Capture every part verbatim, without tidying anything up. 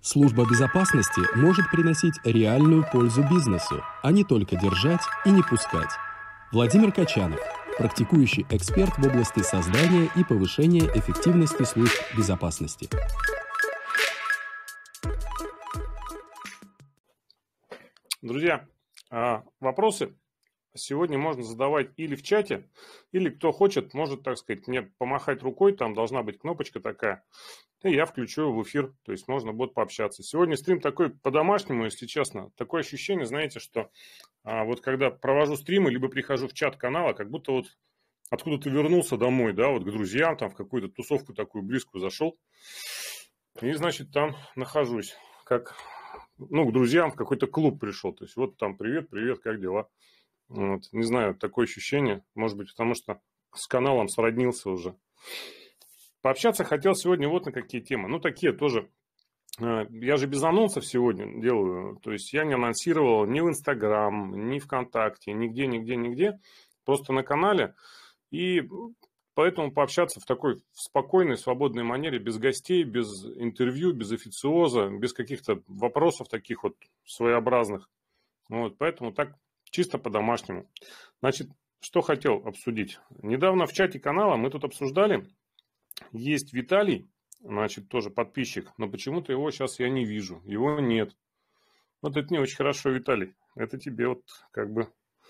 Служба безопасности может приносить реальную пользу бизнесу, а не только держать и не пускать. Владимир Качанов, практикующий эксперт в области создания и повышения эффективности служб безопасности. Друзья, вопросы сегодня можно задавать или в чате, или кто хочет, может, так сказать, мне помахать рукой, там должна быть кнопочка такая, и я включу в эфир, то есть можно будет пообщаться. Сегодня стрим такой по-домашнему, если честно. Такое ощущение, знаете, что а, вот когда провожу стримы, либо прихожу в чат канала, как будто вот откуда-то вернулся домой, да, вот к друзьям, там в какую-то тусовку такую близкую зашел, и, значит, там нахожусь, как, ну, к друзьям в какой-то клуб пришел, то есть вот там привет, привет, как дела? Вот, не знаю, такое ощущение, может быть, потому что с каналом сроднился уже. Пообщаться хотел сегодня вот на какие темы. Ну, такие тоже. Я же без анонсов сегодня делаю. То есть я не анонсировал ни в Инстаграм, ни ВКонтакте, нигде, нигде, нигде. Просто на канале. И поэтому пообщаться в такой спокойной, свободной манере, без гостей, без интервью, без официоза, без каких-то вопросов таких вот своеобразных. Вот, поэтому так чисто по-домашнему. Значит, что хотел обсудить. Недавно в чате канала мы тут обсуждали. Есть Виталий, значит, тоже подписчик, но почему-то его сейчас я не вижу. Его нет. Вот это не очень хорошо, Виталий. Это тебе вот как бы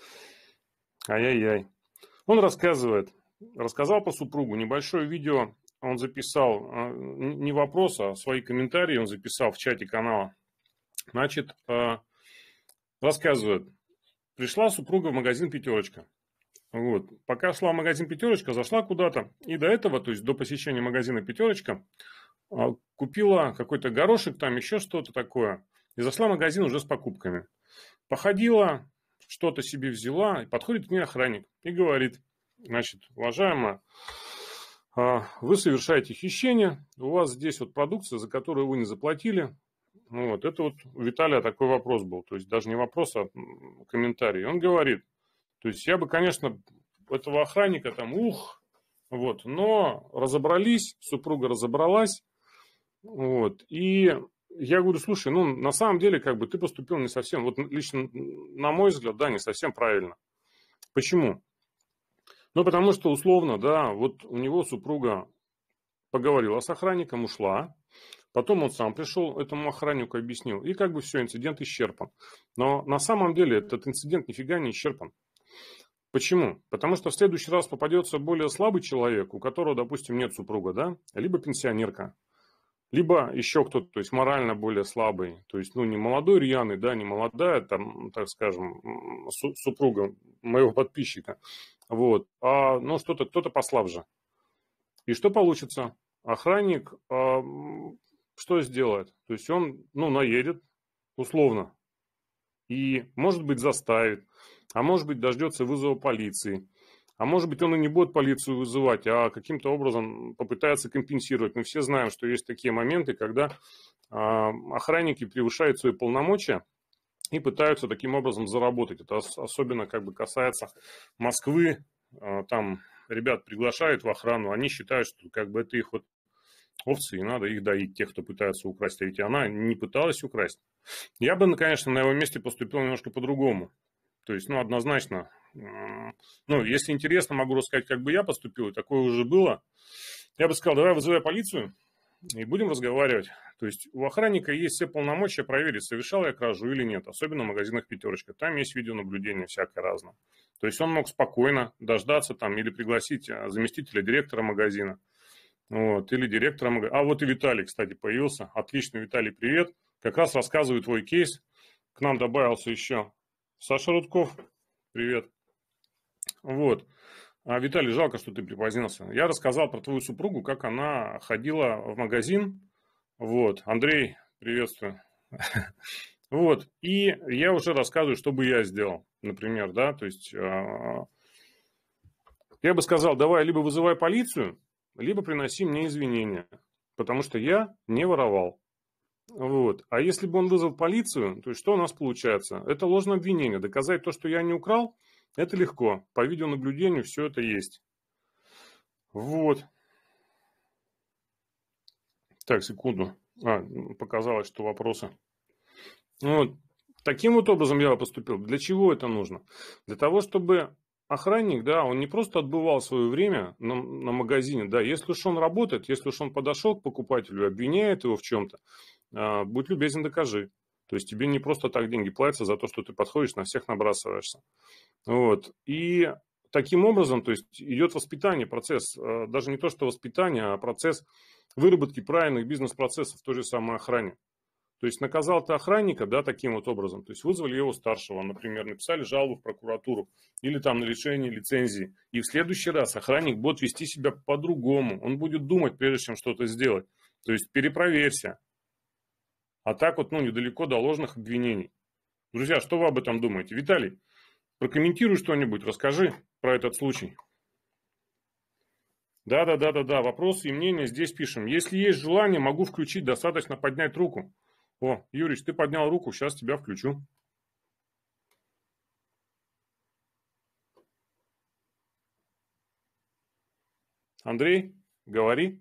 ай-яй-яй. Он рассказывает, рассказал по супругу. Небольшое видео он записал, не вопрос, а свои комментарии он записал в чате канала. Значит, рассказывает. Пришла супруга в магазин «Пятерочка». Вот. Пока шла в магазин «Пятерочка», зашла куда-то. И до этого, то есть до посещения магазина «Пятерочка», купила какой-то горошек, там еще что-то такое. И зашла в магазин уже с покупками. Походила, что-то себе взяла. И подходит к ней охранник и говорит: значит, уважаемая, вы совершаете хищение. У вас здесь вот продукция, за которую вы не заплатили. Вот. Это вот у Виталия такой вопрос был. То есть даже не вопрос, а комментарий. Он говорит: то есть я бы, конечно, этого охранника там, ух, вот, но разобрались, супруга разобралась, вот, и я говорю: слушай, ну, на самом деле, как бы, ты поступил не совсем, вот лично, на мой взгляд, да, не совсем правильно. Почему? Ну, потому что, условно, да, вот у него супруга поговорила с охранником, ушла, потом он сам пришел, этому охраннику объяснил, и как бы все, инцидент исчерпан. Но на самом деле этот инцидент нифига не исчерпан. Почему? Потому что в следующий раз попадется более слабый человек, у которого, допустим, нет супруга, да, либо пенсионерка, либо еще кто-то, то есть морально более слабый, то есть, ну, не молодой рьяный, да, не молодая, там, так скажем, супруга моего подписчика, вот, а, ну, что-то, кто-то послабже. И что получится? Охранник а, что сделает? То есть он, ну, наедет, условно, и, может быть, заставит, а может быть, дождется вызова полиции, а может быть, он и не будет полицию вызывать, а каким-то образом попытается компенсировать. Мы все знаем, что есть такие моменты, когда а, охранники превышают свои полномочия и пытаются таким образом заработать. Это особенно как бы касается Москвы. А, там ребят приглашают в охрану, они считают, что как бы это их вот овцы, и надо их доить, тех, кто пытается украсть. А ведь она не пыталась украсть. Я бы, конечно, на его месте поступил немножко по-другому. То есть, ну, однозначно, ну, если интересно, могу рассказать, как бы я поступил, и такое уже было. Я бы сказал: давай вызывай полицию и будем разговаривать. То есть, у охранника есть все полномочия проверить, совершал я кражу или нет, особенно в магазинах «Пятерочка». Там есть видеонаблюдение всякое разное. То есть, он мог спокойно дождаться там или пригласить заместителя директора магазина. Вот, или директора магазина. А вот и Виталий, кстати, появился. Отлично, Виталий, привет. Как раз рассказываю твой кейс. К нам добавился еще Саша Рудков. Привет. Вот. А, Виталий, жалко, что ты припозднился. Я рассказал про твою супругу, как она ходила в магазин. Вот. Андрей, приветствую. Вот. И я уже рассказываю, что бы я сделал, например, да. То есть, я бы сказал: давай либо вызывай полицию, либо приноси мне извинения, потому что я не воровал. Вот. А если бы он вызвал полицию, то есть что у нас получается? Это ложное обвинение. Доказать то, что я не украл, это легко. По видеонаблюдению все это есть. Вот. Так, секунду. А, показалось, что вопросы. Вот. Таким вот образом я поступил. Для чего это нужно? Для того, чтобы охранник, да, он не просто отбывал свое время на, на магазине, да, если уж он работает, если уж он подошел к покупателю, обвиняет его в чем-то, а, будь любезен, докажи. То есть тебе не просто так деньги платятся за то, что ты подходишь, на всех набрасываешься. Вот. И таким образом, то есть идет воспитание, процесс, даже не то, что воспитание, а процесс выработки правильных бизнес-процессов в той же самой охране. То есть наказал ты охранника, да, таким вот образом. То есть вызвали его старшего, например, написали жалобу в прокуратуру или там на лишение лицензии. И в следующий раз охранник будет вести себя по-другому. Он будет думать, прежде чем что-то сделать. То есть перепроверься. А так вот, ну, недалеко до ложных обвинений. Друзья, что вы об этом думаете? Виталий, прокомментируй что-нибудь, расскажи про этот случай. Да-да-да-да-да, вопросы и мнения здесь пишем. Если есть желание, могу включить, достаточно поднять руку. О, Юрич, ты поднял руку, сейчас тебя включу. Андрей, говори.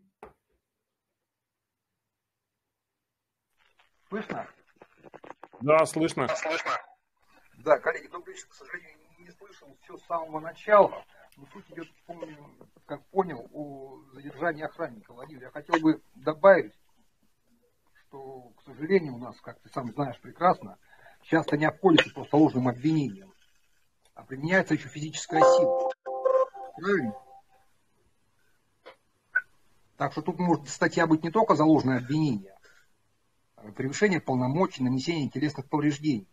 Слышно? Да, слышно. Да, слышно. Да, коллеги, добрый вечер. К сожалению, не слышал все с самого начала. Но суть идет, помню, как понял, о задержании охранника. Владимир, я хотел бы добавить, что, к сожалению, у нас, как ты сам знаешь прекрасно, часто не обходится просто ложным обвинением, а применяется еще физическая сила. Правильно? Так что тут может статья быть не только за ложное обвинение, а превышение полномочий, нанесение телесных повреждений.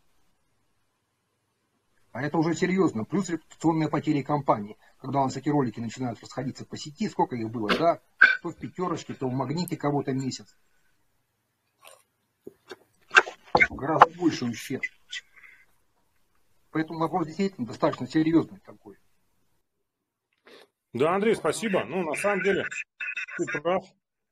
А это уже серьезно. Плюс репутационные потери компании. Когда у нас эти ролики начинают расходиться по сети, сколько их было, да? То в пятерочке, то в магните кого-то месяц. Гораздо больше ущерб. Поэтому вопрос действительно достаточно серьезный такой. Да, Андрей, спасибо. Ну, на самом деле, ты прав.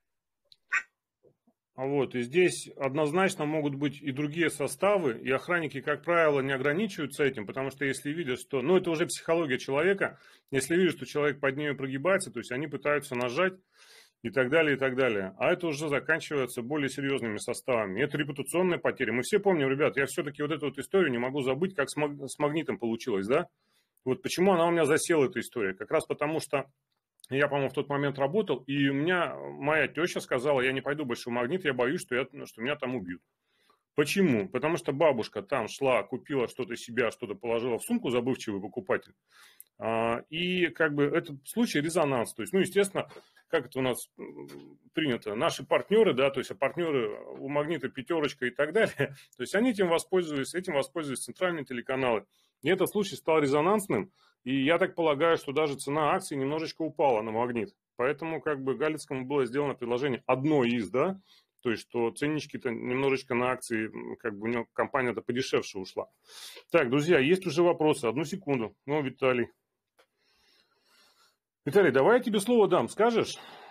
Вот, и здесь однозначно могут быть и другие составы, и охранники, как правило, не ограничиваются этим, потому что если видят, что, ну, это уже психология человека, если видят, что человек под нее прогибается, то есть они пытаются нажать и так далее, и так далее. А это уже заканчивается более серьезными составами. Это репутационные потери. Мы все помним, ребят, я все-таки вот эту вот историю не могу забыть, как с, маг... с магнитом получилось, да? Вот почему она у меня засела, эта история. Как раз потому, что я, по-моему, в тот момент работал, и у меня моя теща сказала, я не пойду больше в магнит, я боюсь, что, я, что меня там убьют. Почему? Потому что бабушка там шла, купила что-то себя, что-то положила в сумку, забывчивый покупатель. И как бы этот случай резонанс. То есть, ну, естественно, как это у нас принято, наши партнеры, да, то есть партнеры у магнита пятерочка и так далее, то есть они этим воспользовались, этим воспользовались центральные телеканалы. И этот случай стал резонансным. И я так полагаю, что даже цена акций немножечко упала на магнит. Поэтому как бы Галицкому было сделано предложение одно из, да, то есть что ценнички-то немножечко на акции, как бы у него компания-то подешевше ушла. Так, друзья, есть уже вопросы. Одну секунду. Ну, Виталий. Виталий, давай я тебе слово дам. Скажешь?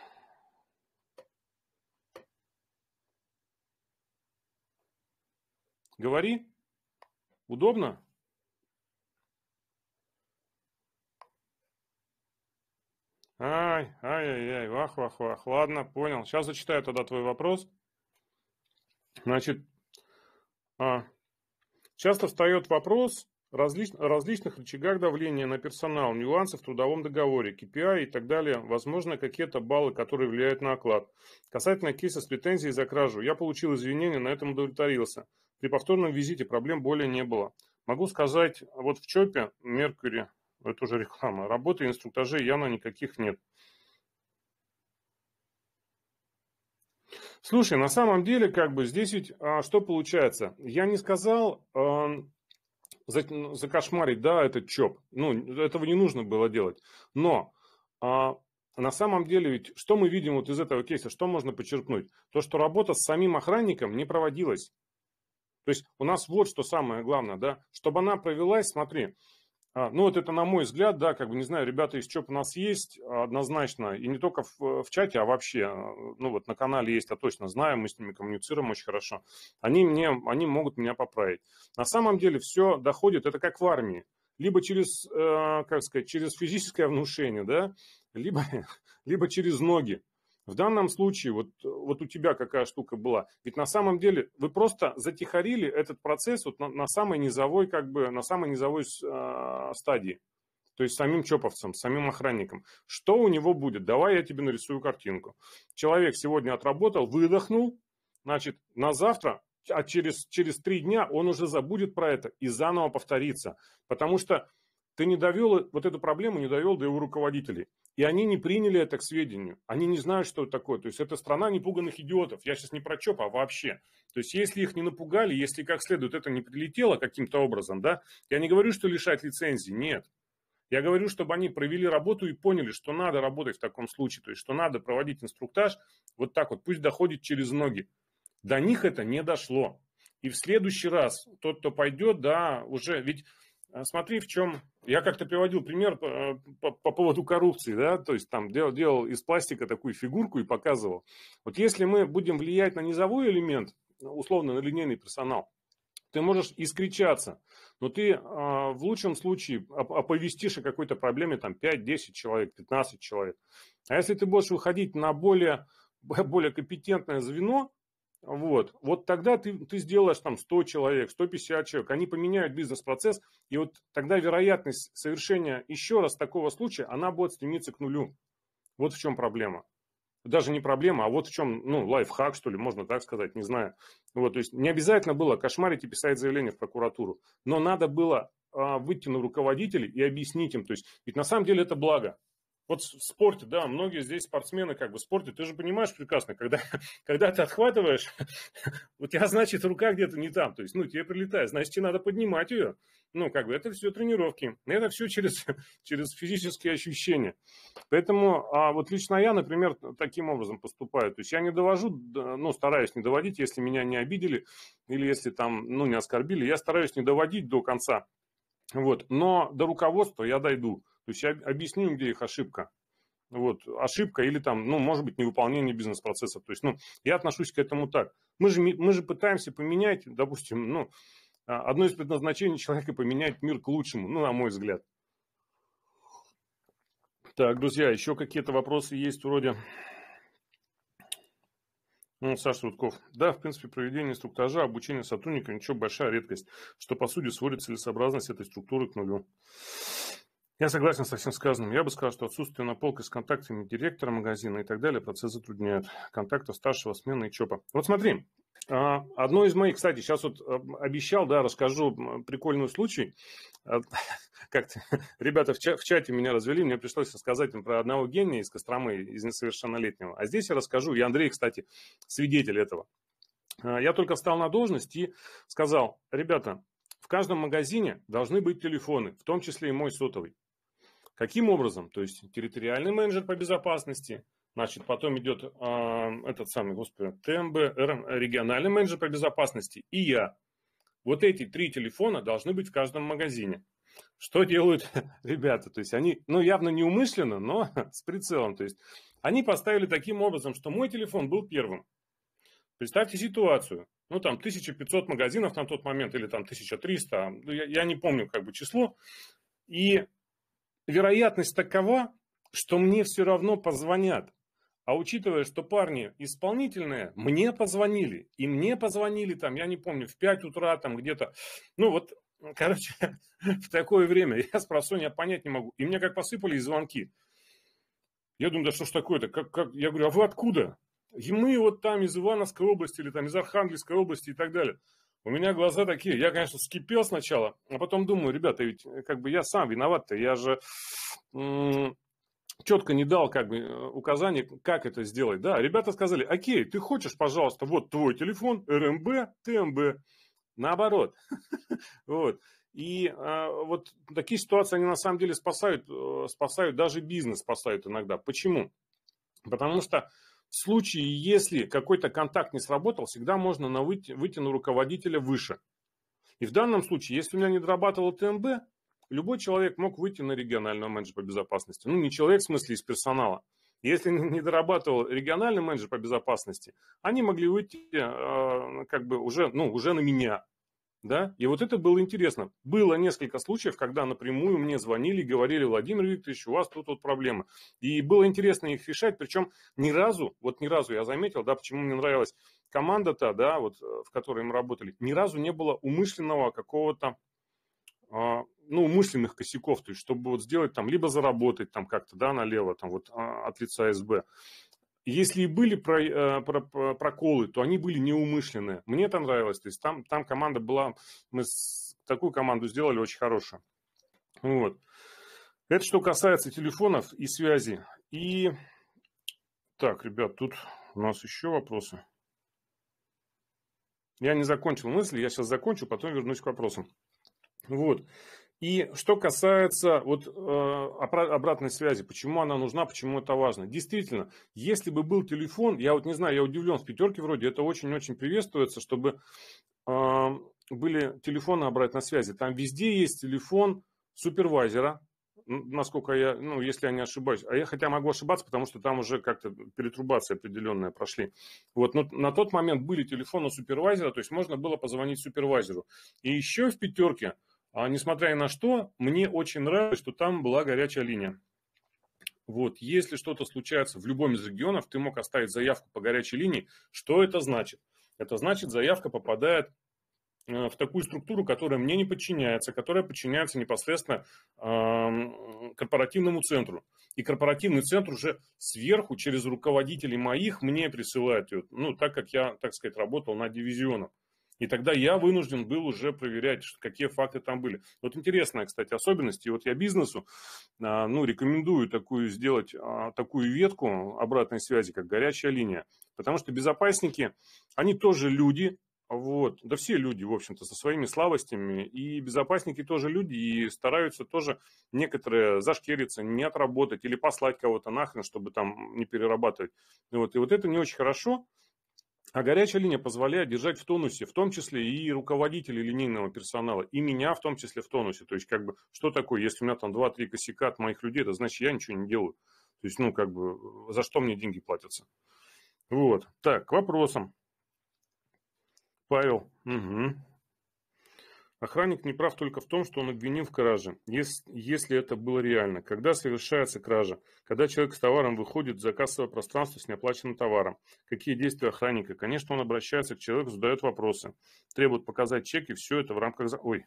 Говори. Удобно? Ай, ай-яй-яй, вах-вах-вах. Ладно, понял. Сейчас зачитаю тогда твой вопрос. Значит, а, часто встает вопрос о различ, различных рычагах давления на персонал, нюансы в трудовом договоре, кей пи ай и так далее. Возможно, какие-то баллы, которые влияют на оклад. Касательно кейса с претензией за кражу, я получил извинения, на этом удовлетворился. При повторном визите проблем более не было. Могу сказать, вот в ЧОПе, Меркьюри, это уже реклама, работы инструктажей явно никаких нет. Слушай, на самом деле, как бы здесь ведь а, что получается? Я не сказал а, за, закошмарить, да, этот ЧОП. Ну, этого не нужно было делать. Но а, на самом деле ведь что мы видим вот из этого кейса, что можно подчеркнуть? То, что работа с самим охранником не проводилась. То есть у нас вот что самое главное, да, чтобы она провелась, смотри. А, ну, вот это, на мой взгляд, да, как бы, не знаю, ребята из ЧОП у нас есть однозначно, и не только в, в чате, а вообще, ну, вот на канале есть, я точно знаю, мы с ними коммуницируем очень хорошо. Они, мне, они могут меня поправить. На самом деле все доходит, это как в армии, либо через, э, как сказать, через физическое внушение, да, либо, либо через ноги. В данном случае, вот, вот у тебя какая штука была, ведь на самом деле вы просто затихарили этот процесс вот на, на самой низовой, как бы, на самой низовой э, стадии. То есть самим чоповцем, самим охранником. Что у него будет? Давай я тебе нарисую картинку. Человек сегодня отработал, выдохнул, значит, на завтра, а через, через три дня он уже забудет про это и заново повторится. Потому что ты не довел, вот эту проблему не довел до его руководителей. И они не приняли это к сведению. Они не знают, что это такое. То есть это страна непуганных идиотов. Я сейчас не про ЧОП, а вообще. То есть если их не напугали, если как следует это не прилетело каким-то образом, да, я не говорю, что лишать лицензии, нет. Я говорю, чтобы они провели работу и поняли, что надо работать в таком случае. То есть что надо проводить инструктаж вот так вот, пусть доходит через ноги. До них это не дошло. И в следующий раз тот, кто пойдет, да, уже, ведь смотри, в чем, я как-то приводил пример по, по, по поводу коррупции, да, то есть там делал, делал из пластика такую фигурку и показывал. Вот если мы будем влиять на низовой элемент, условно на линейный персонал, ты можешь искричаться, но ты э, в лучшем случае оповестишь о какой-то проблеме там пять-десять человек, пятнадцать человек. А если ты будешь выходить на более, более компетентное звено, Вот, вот тогда ты, ты сделаешь там сто человек, сто пятьдесят человек, они поменяют бизнес-процесс, и вот тогда вероятность совершения еще раз такого случая, она будет стремиться к нулю. Вот в чем проблема. Даже не проблема, а вот в чем, ну, лайфхак, что ли, можно так сказать, не знаю. Вот, то есть не обязательно было кошмарить и писать заявление в прокуратуру, но надо было а, выйти на руководителей и объяснить им. То есть, ведь на самом деле это благо. Вот в спорте, да, многие здесь спортсмены как бы в спорте, ты же понимаешь прекрасно, когда, когда ты отхватываешь, у тебя, значит, рука где-то не там, то есть, ну, тебе прилетает, значит, тебе надо поднимать ее. Ну, как бы это все тренировки, это все через, через физические ощущения. Поэтому, а вот лично я, например, таким образом поступаю. То есть я не довожу, ну, стараюсь не доводить, если меня не обидели или если там, ну, не оскорбили, я стараюсь не доводить до конца. Вот, но до руководства я дойду. То есть я объясню, где их ошибка. Вот, ошибка или там, ну, может быть, невыполнение бизнес-процесса. То есть, ну, я отношусь к этому так. Мы же, мы же пытаемся поменять, допустим, ну, одно из предназначений человека поменять мир к лучшему, ну, на мой взгляд. Так, друзья, еще какие-то вопросы есть вроде... Ну, Саша Рудков. Да, в принципе, проведение инструктажа, обучение сотрудникам ничего, большая редкость, что, по сути, сводит целесообразность этой структуры к нулю. Я согласен со всем сказанным. Я бы сказал, что отсутствие на полке с контактами директора магазина и так далее процесс затрудняет. Контактов старшего смены и ЧОПа. Вот смотри, одно из моих, кстати, сейчас вот обещал, да, расскажу прикольный случай. Как-то ребята в чате меня развели, мне пришлось рассказать им про одного гения из Костромы, из несовершеннолетнего. А здесь я расскажу, и Андрей, кстати, свидетель этого. Я только встал на должность и сказал, ребята, в каждом магазине должны быть телефоны, в том числе и мой сотовый. Каким образом? То есть территориальный менеджер по безопасности, значит, потом идет э, этот самый, господи, ТМБ, региональный менеджер по безопасности и я. Вот эти три телефона должны быть в каждом магазине. Что делают ребята? То есть они, ну, явно неумышленно, но с прицелом. То есть они поставили таким образом, что мой телефон был первым. Представьте ситуацию. Ну, там тысяча пятьсот магазинов на тот момент, или там тысяча триста, я, я не помню как бы число. И вероятность такова, что мне все равно позвонят. А учитывая, что парни исполнительные, мне позвонили. И мне позвонили там, я не помню, в пять утра там где-то. Ну, вот, короче, в такое время я с просонья понять не могу. И мне как посыпались звонки. Я думаю, да что ж такое-то? Как, как? Я говорю, а вы откуда? И мы вот там из Ивановской области, или там из Архангельской области и так далее. У меня глаза такие, я, конечно, вскипел сначала, а потом думаю, ребята, ведь как бы я сам виноват-то, я же м- четко не дал как бы указаний, как это сделать. Да, ребята сказали, окей, ты хочешь, пожалуйста, вот твой телефон, РМБ, ТМБ, наоборот. Вот. И а, вот такие ситуации, они на самом деле спасают, спасают даже бизнес, спасают иногда. Почему? Потому что в случае, если какой-то контакт не сработал, всегда можно на выйти, выйти на руководителя выше. И в данном случае, если у меня не дорабатывал ТМБ, любой человек мог выйти на регионального менеджера по безопасности. Ну, не человек в смысле из персонала. Если не дорабатывал региональный менеджер по безопасности, они могли выйти э, как бы уже, ну, уже на меня. Да? И вот это было интересно. Было несколько случаев, когда напрямую мне звонили и говорили: Владимир Викторович, у вас тут вот проблемы. И было интересно их решать, причем ни разу, вот ни разу я заметил, да, почему мне нравилась команда-то, да, вот, в которой мы работали, ни разу не было умышленного какого-то, а, ну, умышленных косяков, то есть чтобы вот сделать там, либо заработать там как-то, да, налево, там вот от лица СБ. Если и были про, про, про, проколы, то они были неумышленные. Мне это нравилось. То есть там, там команда была, мы с, такую команду сделали очень хорошую. Вот. Это что касается телефонов и связи. И так, ребят, тут у нас еще вопросы. Я не закончил мысли, я сейчас закончу, потом вернусь к вопросам. Вот. И что касается вот, э, обратной связи, почему она нужна, почему это важно. Действительно, если бы был телефон, я вот не знаю, я удивлен, в пятерке вроде это очень-очень приветствуется, чтобы э, были телефоны обратной связи. Там везде есть телефон супервайзера, насколько я, ну, если я не ошибаюсь. А я хотя могу ошибаться, потому что там уже как-то перетрубации определенные прошли. Вот, но на тот момент были телефоны супервайзера, то есть можно было позвонить супервайзеру. И еще в пятерке, а несмотря ни на что, мне очень нравилось, что там была горячая линия. Вот, если что-то случается в любом из регионов, ты мог оставить заявку по горячей линии. Что это значит? Это значит, заявка попадает в такую структуру, которая мне не подчиняется, которая подчиняется непосредственно э, корпоративному центру. И корпоративный центр уже сверху, через руководителей моих, мне присылает ее, ну, так как я, так сказать, работал над дивизионом. И тогда я вынужден был уже проверять, какие факты там были. Вот интересная, кстати, особенность. И вот я бизнесу ну, рекомендую такую сделать, такую ветку обратной связи, как горячая линия. Потому что безопасники, они тоже люди. Вот. Да все люди, в общем-то, со своими слабостями. И безопасники тоже люди. И стараются тоже некоторые зашкериться, не отработать или послать кого-то нахрен, чтобы там не перерабатывать. Вот. И вот это не очень хорошо. А горячая линия позволяет держать в тонусе, в том числе и руководителей линейного персонала, и меня в том числе в тонусе. То есть, как бы, что такое, если у меня там два-три косяка от моих людей, это значит, я ничего не делаю. То есть, ну, как бы, за что мне деньги платятся? Вот. Так, к вопросам. Павел. Угу. Охранник не прав только в том, что он обвинил в краже, если, если это было реально. Когда совершается кража? Когда человек с товаром выходит за кассовое пространство с неоплаченным товаром. Какие действия охранника? Конечно, он обращается к человеку, задает вопросы. Требует показать чек, и все это в рамках... Ой.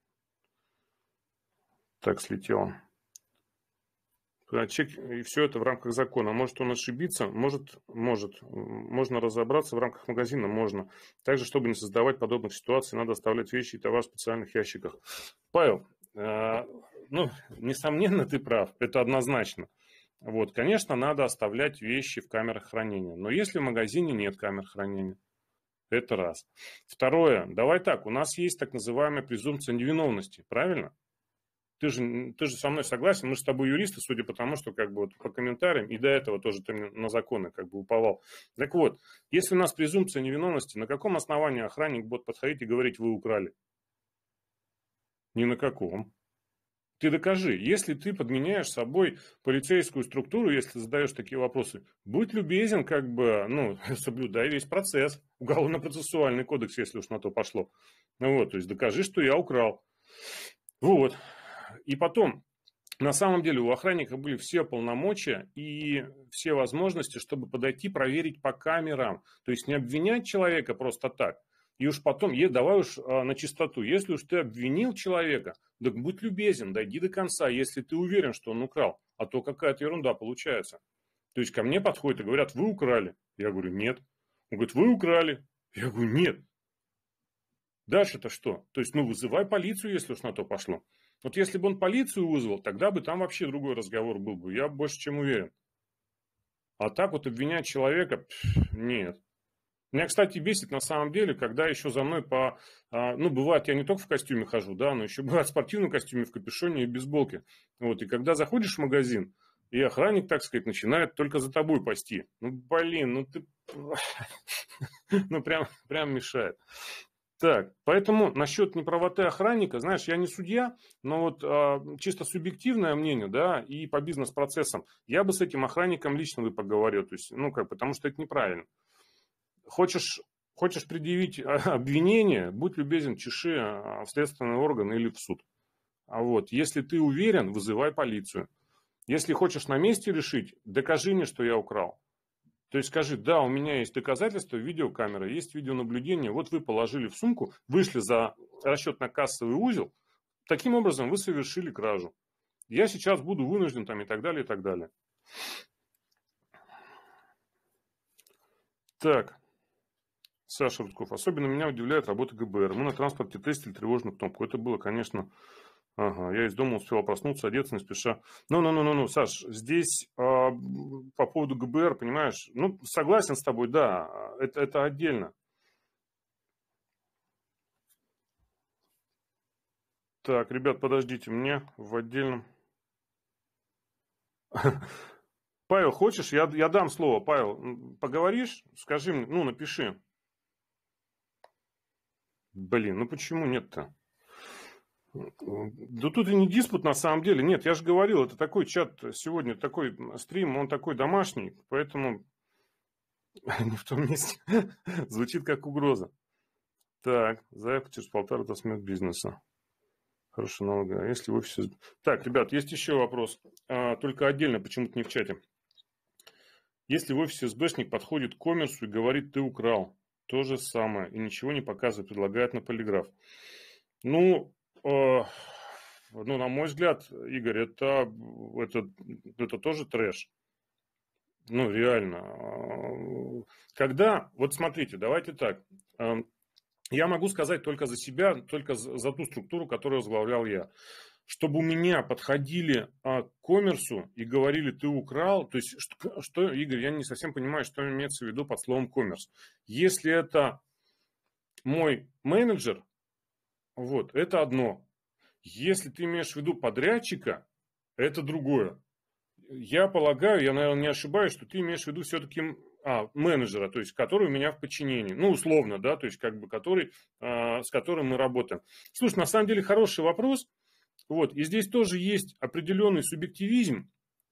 Так, слетело. Чек, и все это в рамках закона. Может он ошибиться? Может, может. Можно разобраться в рамках магазина? Можно. Также, чтобы не создавать подобных ситуаций, надо оставлять вещи и товар в специальных ящиках. Павел, э, ну, несомненно, ты прав. Это однозначно. Вот, конечно, надо оставлять вещи в камерах хранения. Но если в магазине нет камер хранения, это раз. Второе. Давай так, у нас есть так называемая презумпция невиновности. Правильно? Ты же, ты же со мной согласен, мы же с тобой юристы, судя по тому, что как бы вот по комментариям, и до этого тоже ты на законы как бы уповал. Так вот, если у нас презумпция невиновности, на каком основании охранник будет подходить и говорить, вы украли? Ни на каком. Ты докажи, если ты подменяешь собой полицейскую структуру, если задаешь такие вопросы, будь любезен, как бы, ну, соблюдай весь процесс, уголовно-процессуальный кодекс, если уж на то пошло. Ну вот, то есть докажи, что я украл. Вот. И потом, на самом деле, у охранника были все полномочия и все возможности, чтобы подойти, проверить по камерам. То есть не обвинять человека просто так. И уж потом, давай уж на чистоту, если уж ты обвинил человека, так будь любезен, дойди до конца, если ты уверен, что он украл. А то какая-то ерунда получается. То есть ко мне подходят и говорят, вы украли. Я говорю, нет. Он говорит, вы украли. Я говорю, нет. Дальше-то что? То есть, ну, вызывай полицию, если уж на то пошло. Вот если бы он полицию вызвал, тогда бы там вообще другой разговор был бы. Я больше чем уверен. А так вот обвинять человека, пфф, нет. Меня, кстати, бесит на самом деле, когда еще за мной по... Ну, бывает, я не только в костюме хожу, да, но еще бывает в спортивном костюме, в капюшоне и бейсболке. Вот, и когда заходишь в магазин, и охранник, так сказать, начинает только за тобой пасти. Ну, блин, ну ты... Ну, прям, прям мешает. Так, поэтому насчет неправоты охранника, знаешь, я не судья, но вот а, чисто субъективное мнение, да, и по бизнес-процессам, я бы с этим охранником лично бы поговорил, то есть, ну, как, потому что это неправильно. Хочешь, Хочешь предъявить обвинение, будь любезен, чеши в следственный орган или в суд. А вот, если ты уверен, вызывай полицию. Если хочешь на месте решить, докажи мне, что я украл. То есть скажи, да, у меня есть доказательства, видеокамера, есть видеонаблюдение, вот вы положили в сумку, вышли за расчетно-кассовый узел, таким образом вы совершили кражу. Я сейчас буду вынужден там и так далее, и так далее. Так, Саша Рудков. Особенно меня удивляет работа ГБР. Мы на транспорте тестили тревожную кнопку. Это было, конечно... Ага, я из дома успел проснуться, одеться не спеша. Ну-ну-ну-ну, Саш, здесь а, по поводу ГБР, понимаешь, ну, согласен с тобой, да, это, это отдельно. Так, ребят, подождите, мне в отдельном... Павел, хочешь? Я, я дам слово. Павел, поговоришь? Скажи мне, ну, напиши. Блин, ну почему нет-то? Да тут и не диспут на самом деле. Нет, я же говорил, это такой чат сегодня, такой стрим, он такой домашний, поэтому не в том месте. Звучит как угроза. Так, заявка через полтора до смерти бизнеса. Хороший налог. А если в офисе... Так, ребят, есть еще вопрос. А, только отдельно, почему-то не в чате. Если в офисе СБшник подходит к коммерсу и говорит, ты украл, то же самое, и ничего не показывает, предлагает на полиграф. Ну... Ну, на мой взгляд, Игорь, это, это, это тоже трэш. Ну, реально. Когда, вот смотрите, давайте так. Я могу сказать только за себя, только за ту структуру, которую возглавлял я. Чтобы у меня подходили к коммерсу и говорили, ты украл. То есть, что, что, Игорь, я не совсем понимаю, что имеется в виду под словом коммерс. Если это мой менеджер, вот, это одно. Если ты имеешь в виду подрядчика, это другое. Я полагаю, я, наверное, не ошибаюсь, что ты имеешь в виду все-таки а, менеджера, то есть, который у меня в подчинении. Ну, условно, да, то есть, как бы, который, а, с которым мы работаем. Слушай, на самом деле, хороший вопрос. Вот, и здесь тоже есть определенный субъективизм,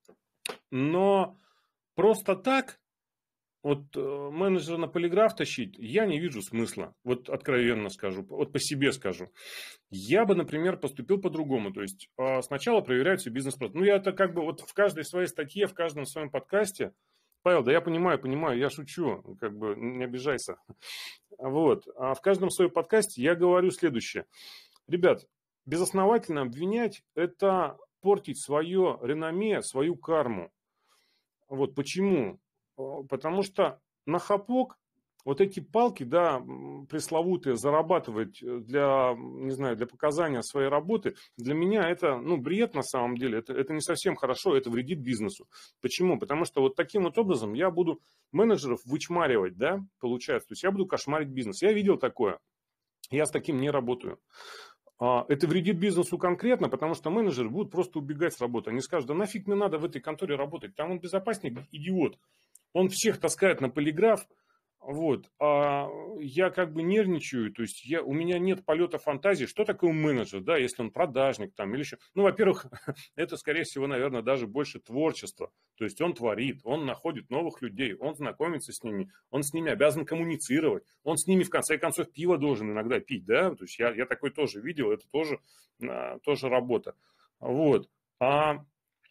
но просто так... Вот менеджера на полиграф тащить я не вижу смысла. Вот откровенно скажу, вот по себе скажу. Я бы, например, поступил по-другому. То есть сначала проверяются бизнес-процессы. Ну, я это как бы вот в каждой своей статье, в каждом своем подкасте. Павел, да я понимаю, понимаю, я шучу, как бы не обижайся. Вот. А в каждом своем подкасте я говорю следующее. Ребят, безосновательно обвинять – это портить свое реноме, свою карму. Вот почему? Потому что на хапок вот эти палки, да, пресловутые, зарабатывать для, не знаю, для показания своей работы, для меня это, ну, бред на самом деле. Это, это не совсем хорошо, это вредит бизнесу. Почему? Потому что вот таким вот образом я буду менеджеров вычмаривать, да, получается. То есть я буду кошмарить бизнес. Я видел такое. Я с таким не работаю. Это вредит бизнесу конкретно, потому что менеджеры будут просто убегать с работы. Они скажут, да нафиг мне надо в этой конторе работать, там он безопасник, идиот. Он всех таскает на полиграф, вот, а я как бы нервничаю, то есть я, у меня нет полета фантазии, что такое менеджер, да, если он продажник там или еще. Ну, во-первых, это, скорее всего, наверное, даже больше творчество, то есть он творит, он находит новых людей, он знакомится с ними, он с ними обязан коммуницировать, он с ними, в конце концов, пиво должен иногда пить, да, то есть я, я такой тоже видел, это тоже, тоже работа, вот. А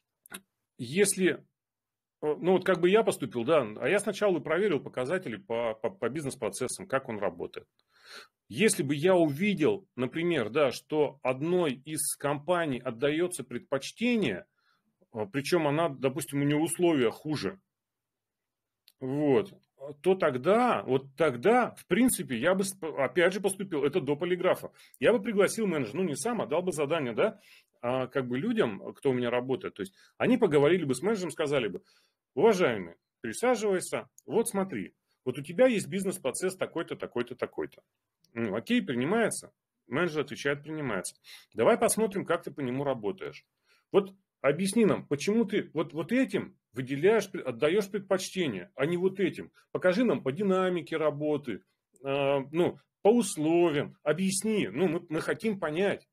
если... Ну, вот как бы я поступил, да, а я сначала проверил показатели по, по, по бизнес-процессам, как он работает. Если бы я увидел, например, да, что одной из компаний отдается предпочтение, причем она, допустим, у нее условия хуже, вот, то тогда, вот тогда, в принципе, я бы, опять же, поступил, это до полиграфа, я бы пригласил менеджера, ну, не сам, а дал бы задание, да, а как бы людям, кто у меня работает, то есть они поговорили бы с менеджером, сказали бы, уважаемый, присаживайся, вот смотри, вот у тебя есть бизнес-процесс такой-то, такой-то, такой-то. Ну, окей, принимается. Менеджер отвечает, принимается. Давай посмотрим, как ты по нему работаешь. Вот объясни нам, почему ты вот, вот этим выделяешь, отдаешь предпочтение, а не вот этим. Покажи нам по динамике работы, э, ну, по условиям. Объясни, ну, мы, мы хотим понять.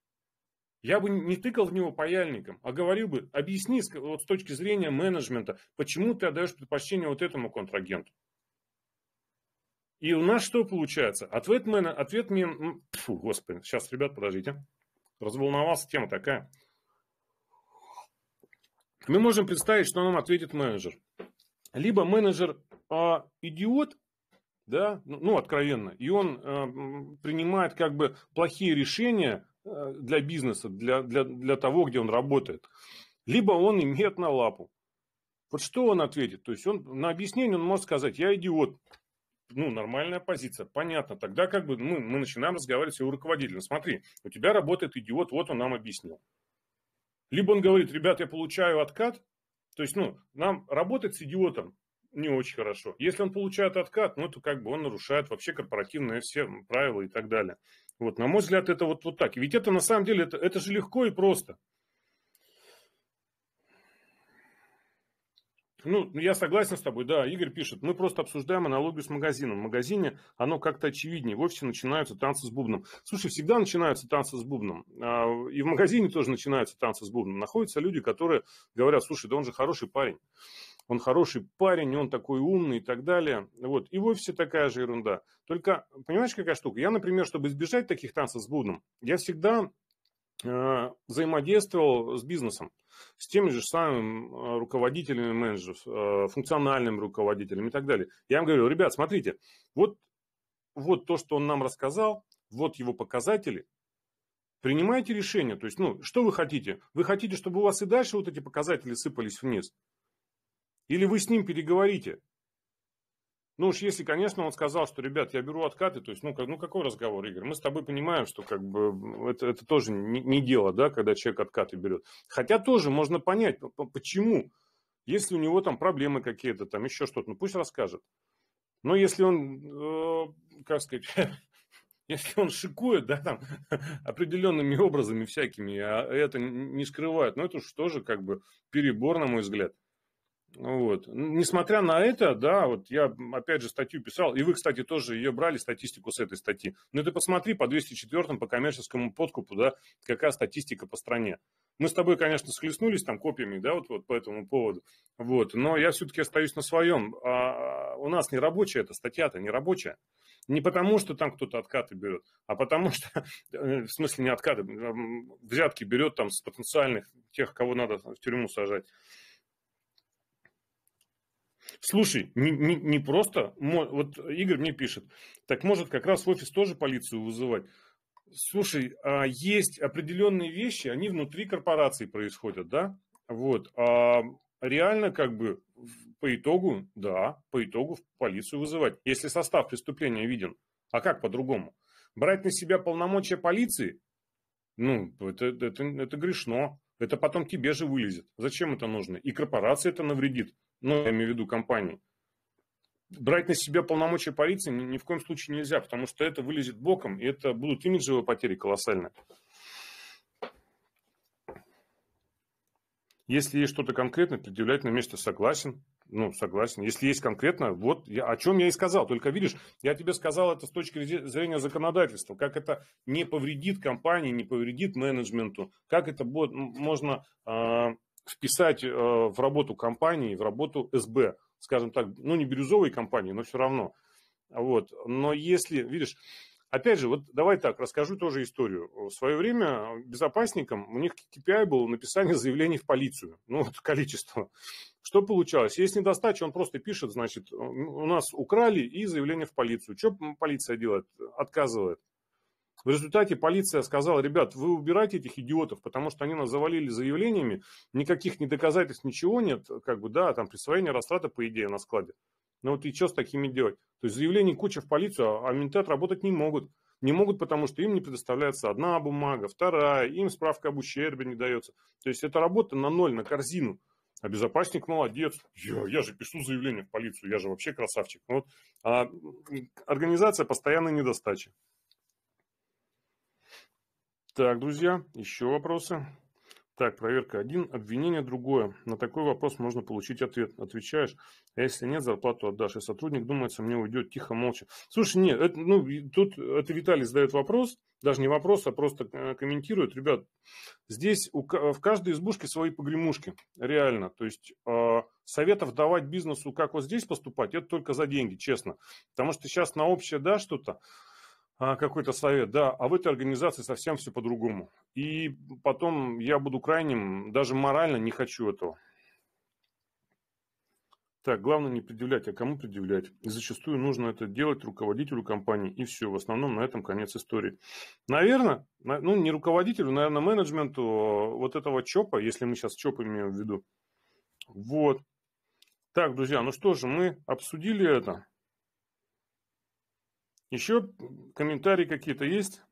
Я бы не тыкал в него паяльником, а говорил бы, объясни вот с точки зрения менеджмента, почему ты отдаешь предпочтение вот этому контрагенту. И у нас что получается? Ответ мне, ответ мне, фу, господи, сейчас, ребят, подождите, разволновался, тема такая. Мы можем представить, что нам ответит менеджер. Либо менеджер а, идиот, да, ну, откровенно, и он а, принимает как бы плохие решения а, для бизнеса, для, для, для того, где он работает. Либо он имеет на лапу. Вот что он ответит? То есть он на объяснение он может сказать: я идиот. Ну, нормальная позиция, понятно. Тогда как бы мы, мы начинаем разговаривать с его руководителем. Смотри, у тебя работает идиот, вот он нам объяснил. Либо он говорит: ребят, я получаю откат. То есть, ну, нам работать с идиотом не очень хорошо. Если он получает откат, ну, то как бы он нарушает вообще корпоративные все правила и так далее. Вот, на мой взгляд, это вот, вот так. Ведь это на самом деле, это, это же легко и просто. Ну, я согласен с тобой, да, Игорь пишет, мы просто обсуждаем аналогию с магазином. В магазине оно как-то очевиднее, в офисе начинаются танцы с бубном. Слушай, всегда начинаются танцы с бубном, и в магазине тоже начинаются танцы с бубном. Находятся люди, которые говорят: слушай, да он же хороший парень, он хороший парень, он такой умный и так далее. Вот. И в офисе такая же ерунда. Только, понимаешь, какая штука? Я, например, чтобы избежать таких танцев с бубном, я всегда взаимодействовал с бизнесом, с теми же самыми руководителями менеджеров, функциональными руководителями и так далее. Я им говорю: ребят, смотрите, вот, вот то, что он нам рассказал, вот его показатели, принимайте решение. То есть, ну, что вы хотите? Вы хотите, чтобы у вас и дальше вот эти показатели сыпались вниз? Или вы с ним переговорите? Ну уж если, конечно, он сказал, что, ребят, я беру откаты, то есть, ну, как, ну какой разговор, Игорь? Мы с тобой понимаем, что как бы это, это тоже не, не дело, да, когда человек откаты берет. Хотя тоже можно понять, почему. Если у него там проблемы какие-то, там еще что-то, ну пусть расскажет. Но если он, э, как сказать, если он шикует, да, там, определенными образами всякими, а это не скрывает, ну это уж тоже как бы перебор, на мой взгляд. Вот. Несмотря на это, да, вот я опять же статью писал, и вы, кстати, тоже ее брали, статистику с этой статьи. Но ты посмотри по двести четвёртому, по коммерческому подкупу, да, какая статистика по стране. Мы с тобой, конечно, схлестнулись там копьями, да, вот, вот по этому поводу. Вот. Но я все-таки остаюсь на своем. А у нас не рабочая эта статья-то, не рабочая. Не потому, что там кто-то откаты берет, а потому что, в смысле не откаты, взятки берет там с потенциальных тех, кого надо в тюрьму сажать. Слушай, не, не, не просто, вот Игорь мне пишет, так может как раз в офис тоже полицию вызывать. Слушай, есть определенные вещи, они внутри корпорации происходят, да, вот, а реально как бы по итогу, да, по итогу в полицию вызывать, если состав преступления виден. А как по-другому? Брать на себя полномочия полиции, ну, это, это, это грешно, это потом тебе же вылезет. Зачем это нужно? И корпорации это навредит. Ну, я имею в виду компании. Брать на себя полномочия полиции ни, ни в коем случае нельзя, потому что это вылезет боком, и это будут имиджевые потери колоссальные. Если есть что-то конкретное, предъявлять на месте, согласен. Ну, согласен. Если есть конкретно, вот я, о чем я и сказал. Только видишь, я тебе сказал это с точки зрения законодательства. Как это не повредит компании, не повредит менеджменту. Как это будет, можно э, вписать э, в работу компании, в работу эс бэ. Скажем так, ну не бирюзовой компании, но все равно. Вот. Но если, видишь... Опять же, вот давай так, расскажу тоже историю. В свое время безопасникам, у них кей пи ай было написание заявлений в полицию. Ну, вот количество. Что получалось? Есть недостача, он просто пишет, значит, у нас украли и заявление в полицию. Что полиция делает? Отказывает. В результате полиция сказала: ребят, вы убирайте этих идиотов, потому что они нас завалили заявлениями, никаких ни доказательств, ничего нет, как бы, да, там присвоение растрата, по идее, на складе. Ну вот и что с такими делать? То есть заявлений куча в полицию, а ментат работать не могут. Не могут, потому что им не предоставляется одна бумага, вторая, им справка об ущербе не дается. То есть это работа на ноль, на корзину. А безопасник молодец. Я, я же пишу заявление в полицию, я же вообще красавчик. Вот. А организация постоянной недостачи. Так, друзья, еще вопросы. Так, проверка один, обвинение другое. На такой вопрос можно получить ответ. Отвечаешь, а если нет, зарплату отдашь. И сотрудник, думается, мне уйдет тихо, молча. Слушай, нет, это, ну, тут это Виталий задает вопрос, даже не вопрос, а просто комментирует. Ребят, здесь у, в каждой избушке свои погремушки, реально. То есть советов давать бизнесу, как вот здесь поступать, это только за деньги, честно. Потому что сейчас на общее, да, что-то, какой-то совет, да, а в этой организации совсем все по-другому. И потом я буду крайним, даже морально не хочу этого. Так, главное не предъявлять, а кому предъявлять? И зачастую нужно это делать руководителю компании, и все. В основном на этом конец истории. Наверное, ну не руководителю, наверное, менеджменту вот этого ЧОПа, если мы сейчас ЧОП имеем в виду. Вот. Так, друзья, ну что же, мы обсудили это. Еще комментарии какие-то есть?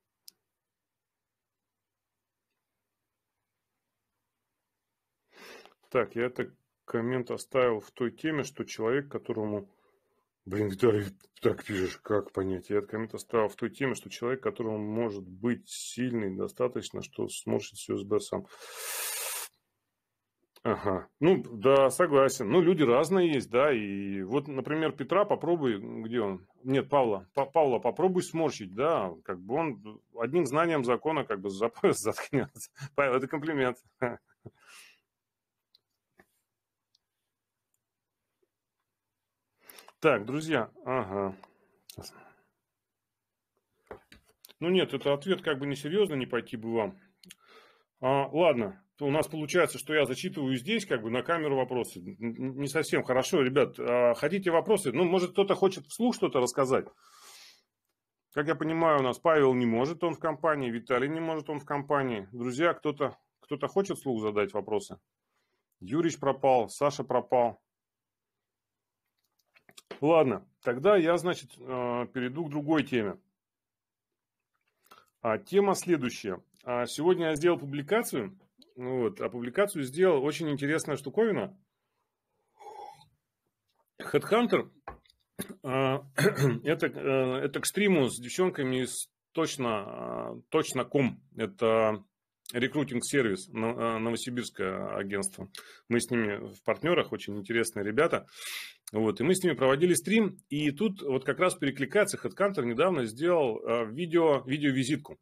Так, я это коммент оставил в той теме, что человек, которому... Блин, Виталий, так пишешь, как понять? Я этот коммент оставил в той теме, что человек, которому может быть сильный достаточно, что сможет все сбер сам. Ага, ну да, согласен. Ну, люди разные есть, да, и вот, например, Петра попробуй, где он? Нет, Павла, Павла попробуй сморщить, да, как бы он одним знанием закона как бы за пояс заткнется. Павел, это комплимент. Так, друзья, ага. Ну нет, это ответ как бы несерьезно, не пойти бы вам. А, ладно, то у нас получается, что я зачитываю здесь как бы на камеру вопросы. Не совсем хорошо, ребят. А, хотите вопросы? Ну, может, кто-то хочет вслух что-то рассказать? Как я понимаю, у нас Павел не может, он в компании, Виталий не может, он в компании. Друзья, кто-то кто-то хочет вслух задать вопросы? Юрич пропал, Саша пропал. Ладно, тогда я, значит, перейду к другой теме. А, тема следующая. А, сегодня я сделал публикацию. Вот, а публикацию сделал очень интересная штуковина. Headhunter. А, это, это к стриму с девчонками из точно, точно точка ком. Это рекрутинг-сервис, новосибирское агентство. Мы с ними в партнерах, очень интересные ребята. Вот, и мы с ними проводили стрим, и тут вот как раз перекликается. Headhunter недавно сделал видео, видеовизитку.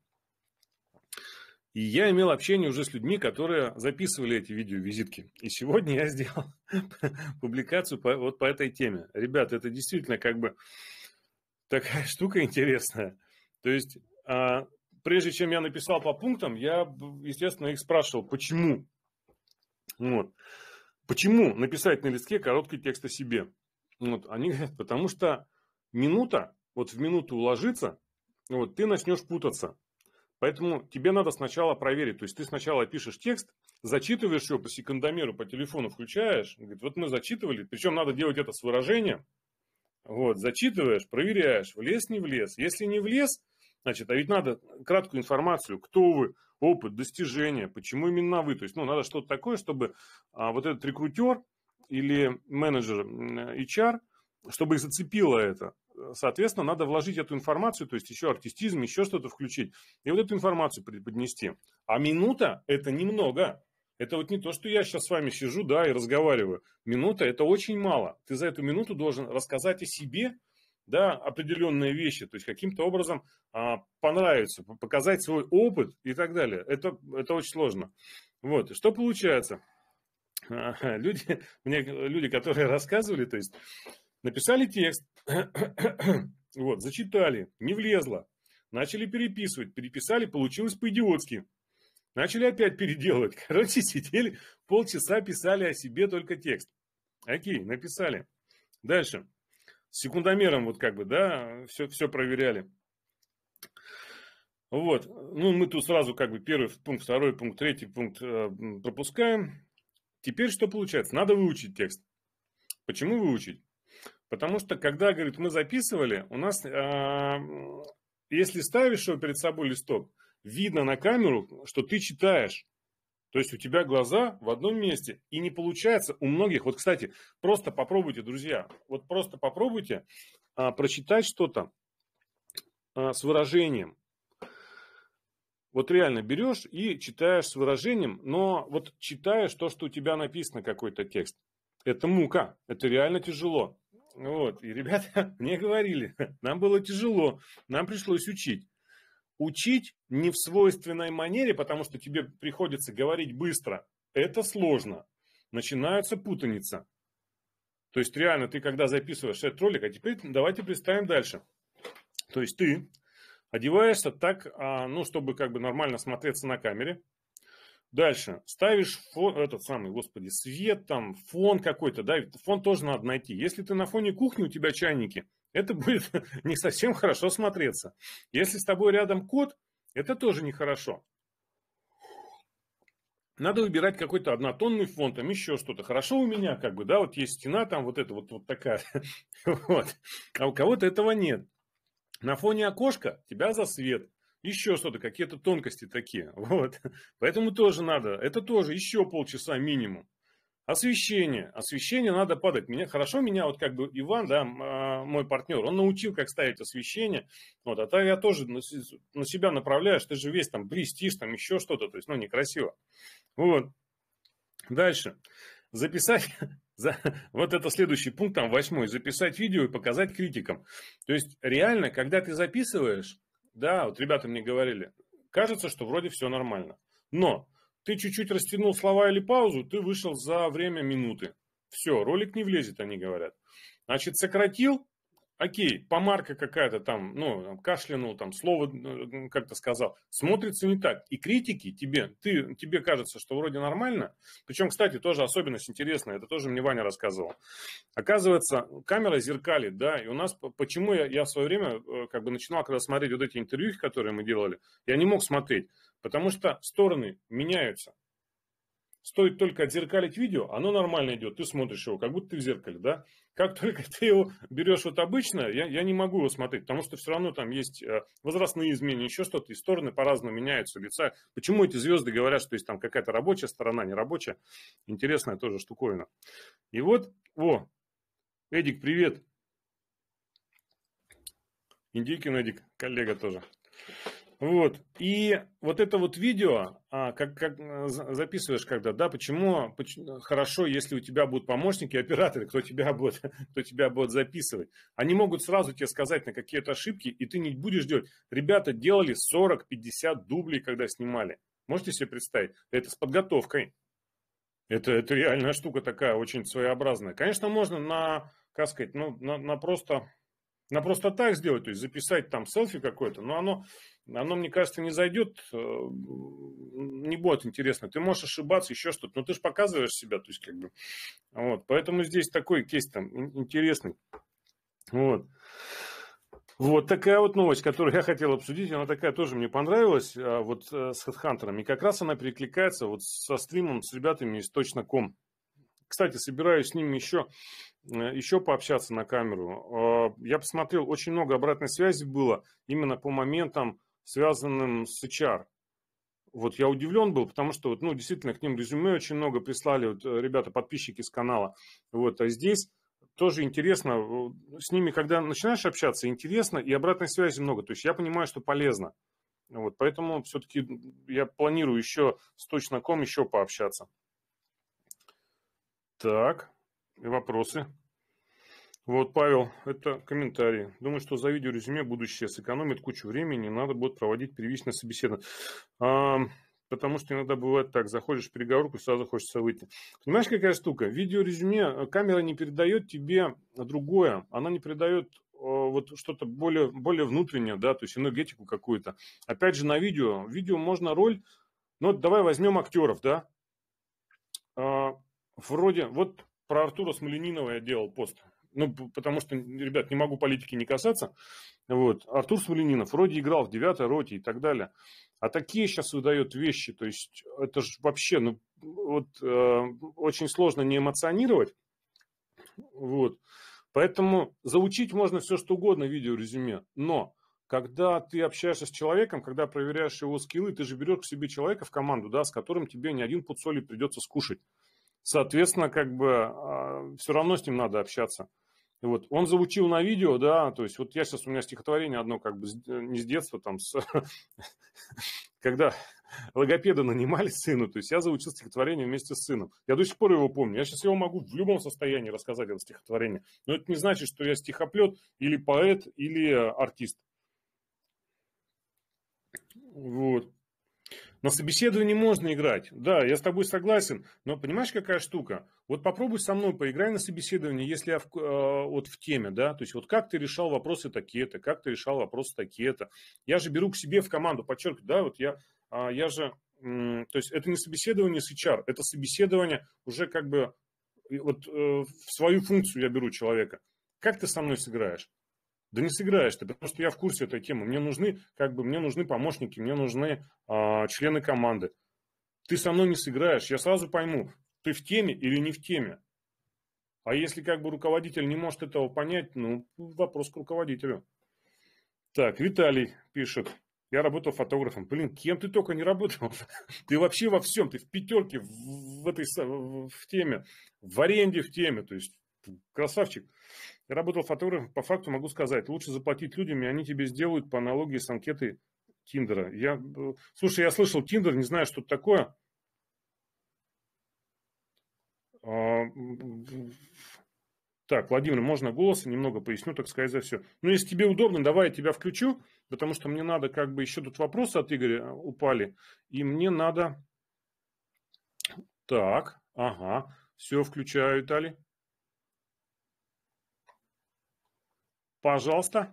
И я имел общение уже с людьми, которые записывали эти видеовизитки. И сегодня я сделал публикацию по, вот по этой теме. Ребята, это действительно как бы такая штука интересная. То есть, а, прежде чем я написал по пунктам, я, естественно, их спрашивал, почему. Вот. Почему написать на листке короткий текст о себе? Вот, они говорят, потому что минута, вот в минуту уложиться, вот, ты начнешь путаться. Поэтому тебе надо сначала проверить. То есть ты сначала пишешь текст, зачитываешь его по секундомеру, по телефону включаешь. Говорит, вот мы зачитывали, причем надо делать это с выражением. Вот, зачитываешь, проверяешь, влез, не влез. Если не влез, значит, а ведь надо краткую информацию, кто вы, опыт, достижения, почему именно вы. То есть, ну, надо что-то такое, чтобы а, вот этот рекрутер или менеджер эйч ар, чтобы их зацепило это. Соответственно, надо вложить эту информацию, то есть еще артистизм, еще что-то включить, и вот эту информацию преподнести. А минута – это немного. Это вот не то, что я сейчас с вами сижу, да, и разговариваю. Минута – это очень мало. Ты за эту минуту должен рассказать о себе, да, определенные вещи, то есть каким-то образом а, понравиться, показать свой опыт и так далее. Это, это очень сложно. Вот, и что получается? Люди, мне, люди, которые рассказывали, то есть написали текст, вот, зачитали, не влезло, начали переписывать, переписали, получилось по-идиотски. Начали опять переделывать. Короче, сидели полчаса, писали о себе только текст. Окей, написали. Дальше. С секундомером вот как бы, да, все, все проверяли. Вот. Ну, мы тут сразу как бы первый пункт, второй пункт, третий пункт э, пропускаем. Теперь что получается? Надо выучить текст. Почему выучить? Потому что, когда, говорит, мы записывали, у нас, э, если ставишь его перед собой листок, видно на камеру, что ты читаешь. То есть у тебя глаза в одном месте. И не получается у многих. Вот, кстати, просто попробуйте, друзья. Вот просто попробуйте а, прочитать что-то а, с выражением. Вот реально берешь и читаешь с выражением, но вот читаешь то, что у тебя написано, какой-то текст. Это мука. Это реально тяжело. Вот. И ребята мне говорили, нам было тяжело, нам пришлось учить. Учить не в свойственной манере, потому что тебе приходится говорить быстро. Это сложно. Начинается путаница. То есть реально ты когда записываешь этот ролик, а теперь давайте представим дальше. То есть ты одеваешься так, ну, чтобы как бы нормально смотреться на камере. Дальше ставишь фон, этот самый, господи, свет, там, фон какой-то, да, фон тоже надо найти. Если ты на фоне кухни, у тебя чайники, это будет не совсем хорошо смотреться. Если с тобой рядом кот, это тоже нехорошо. Надо выбирать какой-то однотонный фон, там еще что-то. Хорошо у меня, как бы, да, вот есть стена, там вот эта вот, вот такая, вот. А у кого-то этого нет. На фоне окошка тебя засвет. Еще что-то, какие-то тонкости такие. Вот. Поэтому тоже надо. Это тоже еще полчаса минимум. Освещение. Освещение надо падать. Меня, хорошо меня вот как бы Иван, да, мой партнер, он научил, как ставить освещение. Вот, а то я тоже на, на себя направляешь. Ты же весь там блестишь, там еще что-то. То есть, ну, некрасиво. Вот. Дальше. Записать... Вот это следующий пункт, там восьмой. Записать видео и показать критикам. То есть, реально, когда ты записываешь, да, вот ребята мне говорили, кажется, что вроде все нормально. Но ты чуть-чуть растянул слова или паузу, ты вышел за время минуты. Все, ролик не влезет, они говорят. Значит, сократил, окей, помарка какая-то там, ну, кашлянул, там, слово как-то сказал. Смотрится не так. И критики тебе, ты, тебе кажется, что вроде нормально. Причем, кстати, тоже особенность интересная, это тоже мне Ваня рассказывал. Оказывается, камера зеркалит, да, и у нас, почему я, я в свое время, как бы, начинал, когда смотреть вот эти интервью, которые мы делали, я не мог смотреть, потому что стороны меняются. Стоит только отзеркалить видео, оно нормально идет, ты смотришь его, как будто ты в зеркале, да. Как только ты его берешь вот обычно, я, я не могу его смотреть, потому что все равно там есть возрастные изменения, еще что-то, и стороны по-разному меняются, лица. Почему эти звезды говорят, что есть там какая-то рабочая сторона, не рабочая? Интересная тоже штуковина. И вот, о, Эдик, привет. Индийкин Эдик, коллега тоже. Вот, и вот это вот видео, а, как, как записываешь когда, да, почему, почему хорошо, если у тебя будут помощники, операторы, кто тебя будет, кто тебя будет записывать. Они могут сразу тебе сказать на какие-то ошибки, и ты не будешь делать. Ребята делали сорок-пятьдесят дублей, когда снимали. Можете себе представить? Это с подготовкой. Это, это реальная штука такая, очень своеобразная. Конечно, можно на, как сказать, ну, на, на просто... На просто так сделать, то есть записать там селфи какое-то, но оно, оно, мне кажется, не зайдет, не будет интересно. Ты можешь ошибаться, еще что-то, но ты же показываешь себя, то есть как бы, вот. Поэтому здесь такой кейс там интересный. Вот. Вот такая вот новость, которую я хотел обсудить, она такая тоже мне понравилась, вот с HeadHunter, и как раз она перекликается вот со стримом с ребятами из точно точка ком. Кстати, собираюсь с ними еще, еще пообщаться на камеру. Я посмотрел, очень много обратной связи было именно по моментам, связанным с эйч ар. Вот я удивлен был, потому что вот, ну, действительно к ним резюме очень много прислали вот, ребята, подписчики с канала. Вот, а здесь тоже интересно, с ними, когда начинаешь общаться, интересно, и обратной связи много. То есть я понимаю, что полезно. Вот, поэтому все-таки я планирую еще с точно точка ком еще пообщаться. Так, вопросы. Вот, Павел, это комментарий. Думаю, что за видеорезюме будущее сэкономит кучу времени, не надо будет проводить первичное собеседование. А, потому что иногда бывает так, заходишь в переговорку и сразу хочется выйти. Понимаешь, какая штука? Видеорезюме, камера не передает тебе другое, она не передает вот что-то более, более внутреннее, да, то есть энергетику какую-то. Опять же, на видео, видео можно роль, ну, давай возьмем актеров, да. Вроде, вот про Артура Смольянинова я делал пост. Ну, потому что, ребят, не могу политики не касаться. Вот. Артур Смольянинов вроде играл в девятой роте и так далее. А такие сейчас выдает вещи. То есть, это же вообще, ну, вот, э, очень сложно не эмоционировать. Вот. Поэтому заучить можно все, что угодно в видеорезюме. Но, когда ты общаешься с человеком, когда проверяешь его скиллы, ты же берешь к себе человека в команду, да, с которым тебе не один пуд соли придется скушать. Соответственно, как бы э, все равно с ним надо общаться. И вот он заучил на видео, да, то есть вот я сейчас, у меня стихотворение одно, как бы не с детства, там, с, когда логопеда нанимали сыну, то есть я заучил стихотворение вместе с сыном. Я до сих пор его помню. Я сейчас его могу в любом состоянии рассказать, это стихотворение. Но это не значит, что я стихоплет или поэт, или артист. Вот. На собеседовании можно играть. Да, я с тобой согласен. Но понимаешь, какая штука? Вот попробуй со мной поиграй на собеседовании, если я в, э, вот в теме, да. То есть вот как ты решал вопросы такие-то, как ты решал вопросы такие-то. Я же беру к себе в команду, подчеркиваю, да, вот я, э, я же, э, то есть это не собеседование с эйч ар, это собеседование уже как бы вот э, в свою функцию я беру человека. Как ты со мной сыграешь? Да не сыграешь ты, потому что я в курсе этой темы. Мне нужны, как бы, мне нужны помощники, мне нужны а, члены команды. Ты со мной не сыграешь, я сразу пойму, ты в теме или не в теме. А если как бы руководитель не может этого понять, ну, вопрос к руководителю. Так, Виталий пишет. Я работал фотографом. Блин, кем ты только не работал. Ты вообще во всем, ты в пятерке, в, в этой в теме, в аренде в теме. То есть красавчик. Я работал фотографом, по факту могу сказать, лучше заплатить людям, и они тебе сделают по аналогии с анкетой Тиндера. Я, слушай, я слышал Тиндер, не знаю, что это такое. Так, Владимир, можно голоса немного поясню, так сказать, за все. Ну, если тебе удобно, давай я тебя включу, потому что мне надо, как бы, еще тут вопросы от Игоря упали, и мне надо... Так, ага, все, включаю, Виталий. Пожалуйста.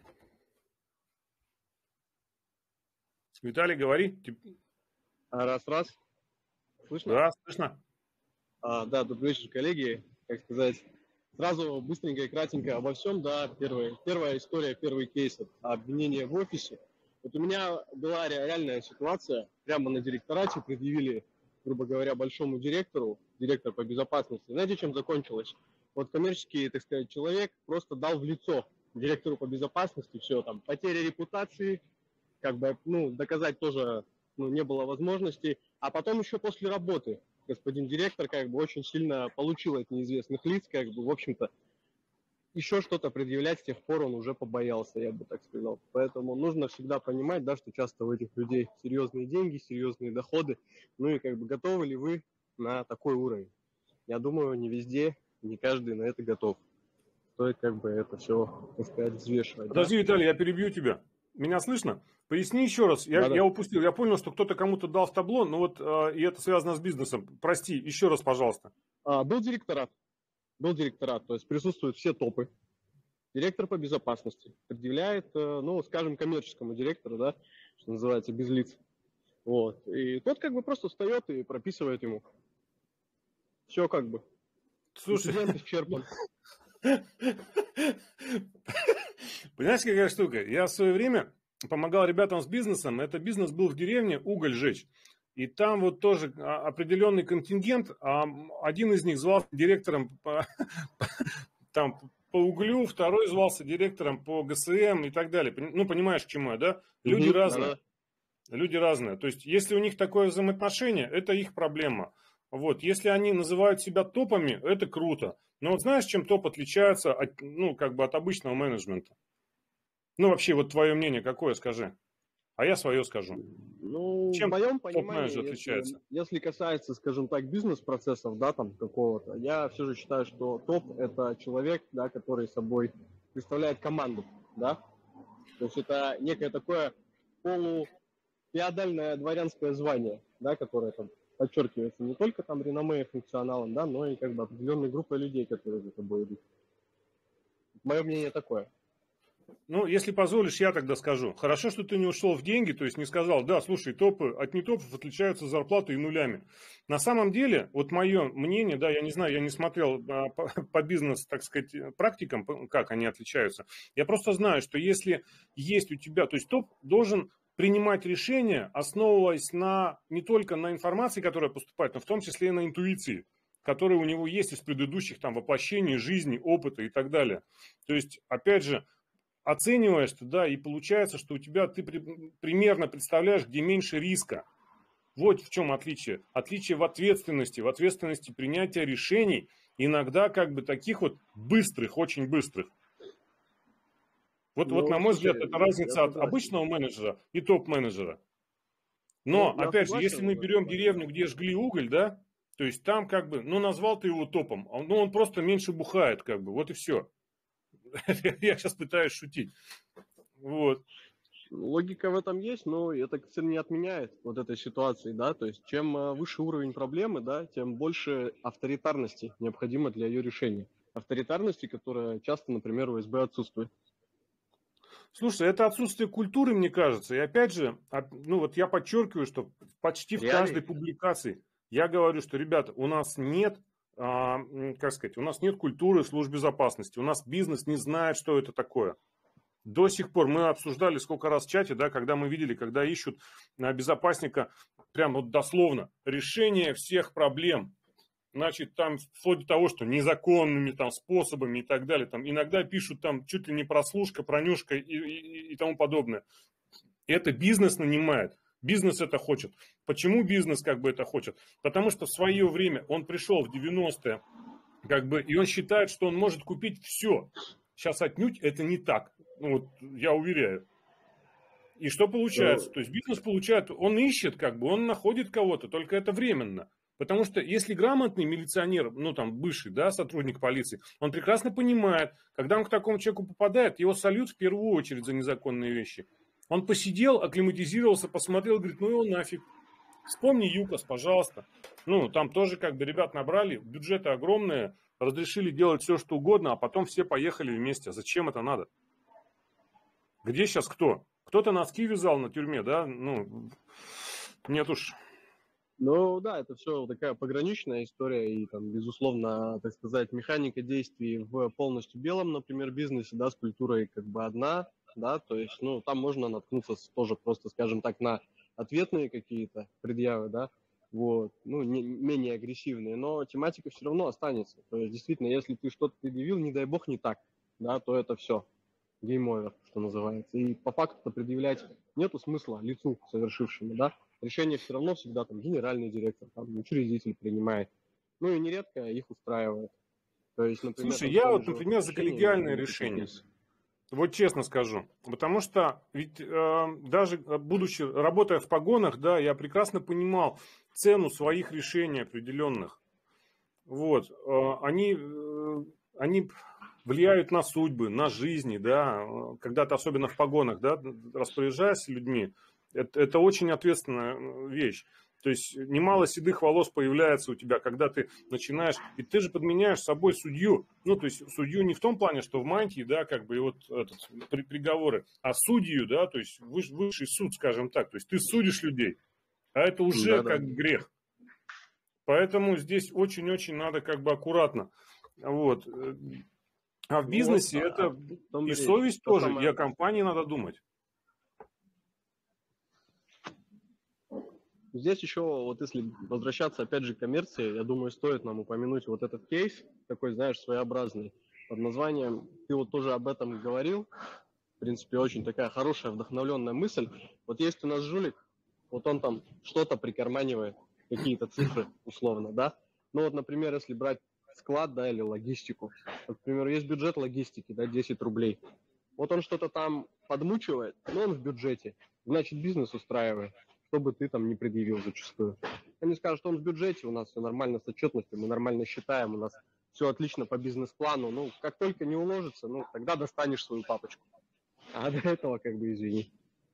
Виталий, говори. Раз, раз. Слышно? Да, слышно. А, да, добрый вечер, коллеги. Как сказать, сразу быстренько и кратенько обо всем, да, первая, первая история, первый кейс, обвинение в офисе. Вот у меня была реальная ситуация, прямо на директорате предъявили, грубо говоря, большому директору, директор по безопасности. Знаете, чем закончилось? Вот коммерческий, так сказать, человек просто дал в лицо директору по безопасности, все, там, потеря репутации, как бы, ну, доказать тоже, ну, не было возможности. А потом еще после работы господин директор, как бы, очень сильно получил от неизвестных лиц, как бы, в общем-то, еще что-то предъявлять с тех пор он уже побоялся, я бы так сказал. Поэтому нужно всегда понимать, да, что часто у этих людей серьезные деньги, серьезные доходы. Ну и как бы готовы ли вы на такой уровень? Я думаю, не везде, не каждый на это готов. Стоит как бы это все, так сказать, взвешивать. Подожди, да? Виталий, я перебью тебя. Меня слышно? Поясни еще раз. Я, я упустил. Я понял, что кто-то кому-то дал в табло, но вот э, и это связано с бизнесом. Прости, еще раз, пожалуйста. А, был директорат. Был директорат, то есть присутствуют все топы. Директор по безопасности предъявляет, ну, скажем, коммерческому директору, да, что называется, без лиц. Вот. И тот как бы просто встает и прописывает ему. Все как бы. Слушай, инцидент исчерпан. Понимаешь, какая штука? Я в свое время помогал ребятам с бизнесом. Это бизнес был в деревне, уголь жечь. И там вот тоже определенный контингент. А один из них звался директором по, там, по углю, второй звался директором по гэ эс эм и так далее. Ну, понимаешь, к чему я, да? Люди угу, разные. Да. Люди разные. То есть, если у них такое взаимоотношение, это их проблема. Вот, если они называют себя топами, это круто. Но вот знаешь, чем топ отличается от, ну, как бы от обычного менеджмента? Ну, вообще, вот твое мнение какое, скажи. А я свое скажу. Ну, чем в моем понимании, топ-менеджер отличается? Если, если касается, скажем так, бизнес-процессов, да, там какого-то, я все же считаю, что топ – это человек, да, который собой представляет команду, да. То есть это некое такое полуфеодальное дворянское звание, да, которое там подчеркивается не только там реноме и функционалом, да, но и как бы определенной группой людей, которые за тобой идут. Мое мнение такое. Ну, если позволишь, я тогда скажу. Хорошо, что ты не ушел в деньги, то есть не сказал, да, слушай, топы от нетопов отличаются зарплатой и нулями. На самом деле, вот мое мнение, да, я не знаю, я не смотрел а, по, по бизнес, так сказать, практикам, как они отличаются. Я просто знаю, что если есть у тебя, то есть топ должен принимать решения, основываясь на, не только на информации, которая поступает, но в том числе и на интуиции, которые у него есть из предыдущих там воплощений жизни, опыта и так далее. То есть, опять же, оцениваешь, да, и получается, что у тебя ты при, примерно представляешь, где меньше риска. Вот в чем отличие. Отличие в ответственности, в ответственности принятия решений, иногда как бы таких вот быстрых, очень быстрых. Вот, ну, вот на мой взгляд, это разница от обычного менеджера и топ-менеджера. Но, ну, опять же, если мы берем деревню, где жгли уголь, да, то есть там как бы, ну, назвал ты его топом, ну, он просто меньше бухает, как бы, вот и все. Я сейчас пытаюсь шутить. Вот. Логика в этом есть, но это кстати, не отменяет вот этой ситуации, да, то есть чем э, выше уровень проблемы, да, тем больше авторитарности необходимо для ее решения. Авторитарности, которая часто, например, у СБ отсутствует. Слушай, это отсутствие культуры, мне кажется. И опять же, ну вот я подчеркиваю, что почти в каждой публикации я говорю, что, ребята, у нас нет, а, как сказать, у нас нет культуры служб безопасности. У нас бизнес не знает, что это такое. До сих пор мы обсуждали сколько раз в чате, да, когда мы видели, когда ищут безопасника, прям вот дословно, решение всех проблем. Значит, там вплоть до того, что незаконными там способами и так далее. Там иногда пишут там чуть ли не прослушка, пронюшка и, и, и тому подобное. Это бизнес нанимает. Бизнес это хочет. Почему бизнес как бы это хочет? Потому что в свое время он пришел в девяностые, как бы, и он считает, что он может купить все. Сейчас отнюдь это не так. Ну, вот, я уверяю. И что получается? То есть бизнес получает, он ищет, как бы, он находит кого-то, только это временно. Потому что если грамотный милиционер, ну там бывший, да, сотрудник полиции, он прекрасно понимает, когда он к такому человеку попадает, его сольют в первую очередь за незаконные вещи. Он посидел, акклиматизировался, посмотрел, говорит, ну его нафиг. Вспомни ЮКОС, пожалуйста. Ну, там тоже как бы ребят набрали, бюджеты огромные, разрешили делать все, что угодно, а потом все поехали вместе. Зачем это надо? Где сейчас кто? Кто-то носки вязал на тюрьме, да? Ну, нет уж. Ну да, это все такая пограничная история и там, безусловно, так сказать, механика действий в полностью белом, например, бизнесе, да, с культурой как бы одна, да, то есть, ну, там можно наткнуться тоже просто, скажем так, на ответные какие-то предъявы, да, вот, ну, не, менее агрессивные, но тематика все равно останется. То есть, действительно, если ты что-то предъявил, не дай бог, не так, да, то это все, гейм-овер, что называется. И по факту-то предъявлять нету смысла лицу совершившему, да. Решение все равно всегда там генеральный директор, там, учредитель принимает. Ну и нередко их устраивает. То есть, например, слушай, я вот, например, за коллегиальное решение. Вот честно скажу. Потому что ведь э, даже будучи, работая в погонах, да, я прекрасно понимал цену своих решений определенных. Вот. Э, они, э, они влияют на судьбы, на жизни, да. Когда ты особенно в погонах, да, распоряжаешься людьми, это, это очень ответственная вещь. То есть немало седых волос появляется у тебя, когда ты начинаешь, и ты же подменяешь собой судью. Ну, то есть судью не в том плане, что в мантии, да, как бы и вот этот, при, приговоры, а судью, да, то есть выш, высший суд, скажем так. То есть ты судишь людей, а это уже да, как да. грех. Поэтому здесь очень-очень надо как бы аккуратно. Вот. А в бизнесе вот, это а, и совесть тоже, самое... и о компании надо думать. Здесь еще, вот если возвращаться опять же к коммерции, я думаю, стоит нам упомянуть вот этот кейс, такой, знаешь, своеобразный, под названием, ты вот тоже об этом говорил, в принципе, очень такая хорошая, вдохновленная мысль. Вот есть у нас жулик, вот он там что-то прикарманивает, какие-то цифры условно, да. Ну вот, например, если брать склад, да, или логистику, например, есть бюджет логистики, да, десять рублей. Вот он что-то там подмучивает, но он в бюджете, значит, бизнес устраивает. Чтобы ты там не предъявил зачастую. Они скажут, что он в бюджете, у нас все нормально с отчетностью, мы нормально считаем, у нас все отлично по бизнес-плану. Ну, как только не уложится, ну, тогда достанешь свою папочку. А до этого, как бы, извини.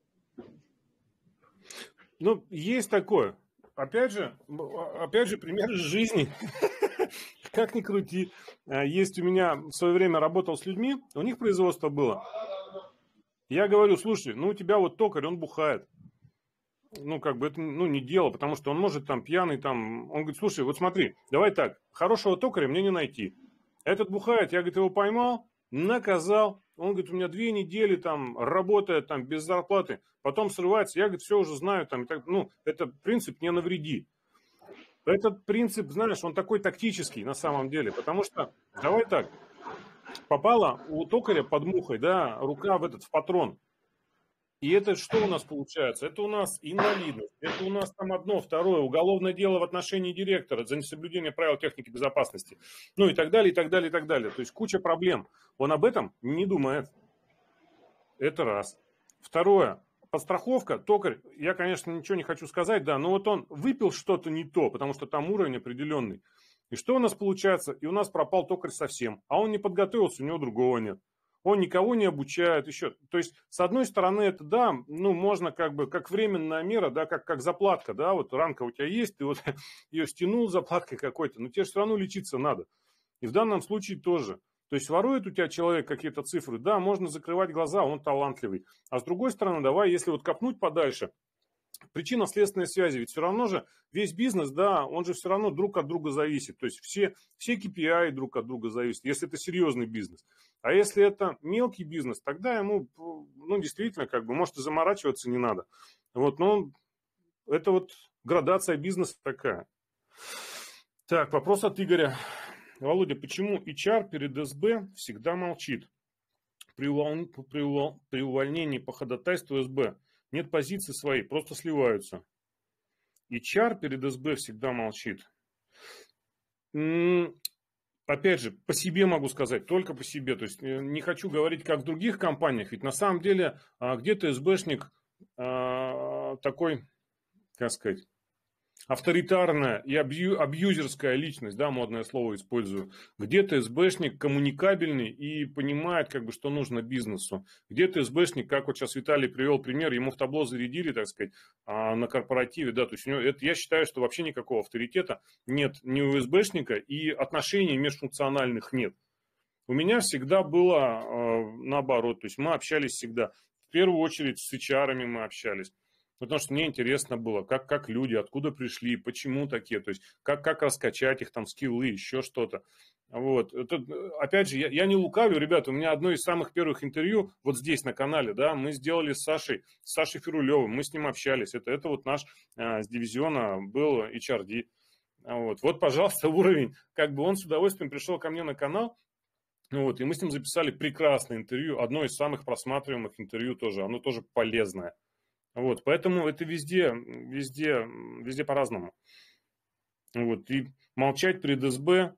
Ну, есть такое. Опять же, опять же, пример из жизни. Как ни крути. Есть у меня в свое время работал с людьми, у них производство было. Я говорю, слушай, ну, у тебя вот токарь, он бухает. Ну, как бы это ну, не дело, потому что он может там пьяный, там, он говорит, слушай, вот смотри, давай так, хорошего токаря мне не найти. Этот бухает, я, говорит, его поймал, наказал, он, говорит, у меня две недели там работает там без зарплаты, потом срывается, я, говорит, все уже знаю, там, и так, ну, это принцип не навреди. Этот принцип, знаешь, он такой тактический на самом деле, потому что, давай так, попала у токаря под мухой, да, рука в этот, в патрон. И это что у нас получается? Это у нас инвалидность, это у нас там одно, второе, уголовное дело в отношении директора за несоблюдение правил техники безопасности. Ну и так далее, и так далее, и так далее. То есть куча проблем. Он об этом не думает. Это раз. Второе. Подстраховка, токарь, я, конечно, ничего не хочу сказать, да, но вот он выпил что-то не то, потому что там уровень определенный. И что у нас получается? И у нас пропал токарь совсем. А он не подготовился, у него другого нет. он никого не обучает, еще. То есть, с одной стороны, это, да, ну, можно как бы, как временная мера, да, как, как заплатка, да, вот ранка у тебя есть, ты вот ее стянул заплаткой какой-то, но тебе все равно лечиться надо. И в данном случае тоже. То есть, ворует у тебя человек какие-то цифры, да, можно закрывать глаза, он талантливый. А с другой стороны, давай, если вот копнуть подальше, причинно-следственные связи, ведь все равно же весь бизнес, да, он же все равно друг от друга зависит. То есть все, все кей пи ай друг от друга зависят, если это серьезный бизнес. А если это мелкий бизнес, тогда ему, ну, действительно, как бы, может, и заморачиваться не надо. Вот, но это вот градация бизнеса такая. Так, вопрос от Игоря. Володя, почему эйч ар перед эс бэ всегда молчит? При, уволн... при, увол... при увольнении по ходатайству эс бэ нет позиции своей, просто сливаются. эйч ар перед эс бэ всегда молчит. М-м, опять же, по себе могу сказать, только по себе. То есть не хочу говорить, как в других компаниях. Ведь на самом деле где-то эс бэшник а, такой, как сказать, авторитарная и абью, абьюзерская личность, да, модное слово использую. Где-то эс бэшник коммуникабельный и понимает, как бы, что нужно бизнесу. Где-то эс бэшник, как вот сейчас Виталий привел пример, ему в табло зарядили, так сказать, на корпоративе, да, то есть у него, это, я считаю, что вообще никакого авторитета нет ни у эс бэшника и отношений межфункциональных нет. У меня всегда было э, наоборот, то есть мы общались всегда, в первую очередь с эйч ар-ами мы общались. Потому что мне интересно было, как, как люди, откуда пришли, почему такие, то есть как, как раскачать их там скиллы, еще что-то. Вот. Это, опять же, я, я не лукавлю, ребята, у меня одно из самых первых интервью вот здесь на канале, да, мы сделали с Сашей, с Сашей Фирулевым, мы с ним общались. Это, это вот наш а, с дивизиона был эйч ар ди. Вот. вот, пожалуйста, уровень. Как бы он с удовольствием пришел ко мне на канал, вот, и мы с ним записали прекрасное интервью, одно из самых просматриваемых интервью тоже, оно тоже полезное. Вот, поэтому это везде, везде, везде по-разному. Вот, и молчать перед эс бэ.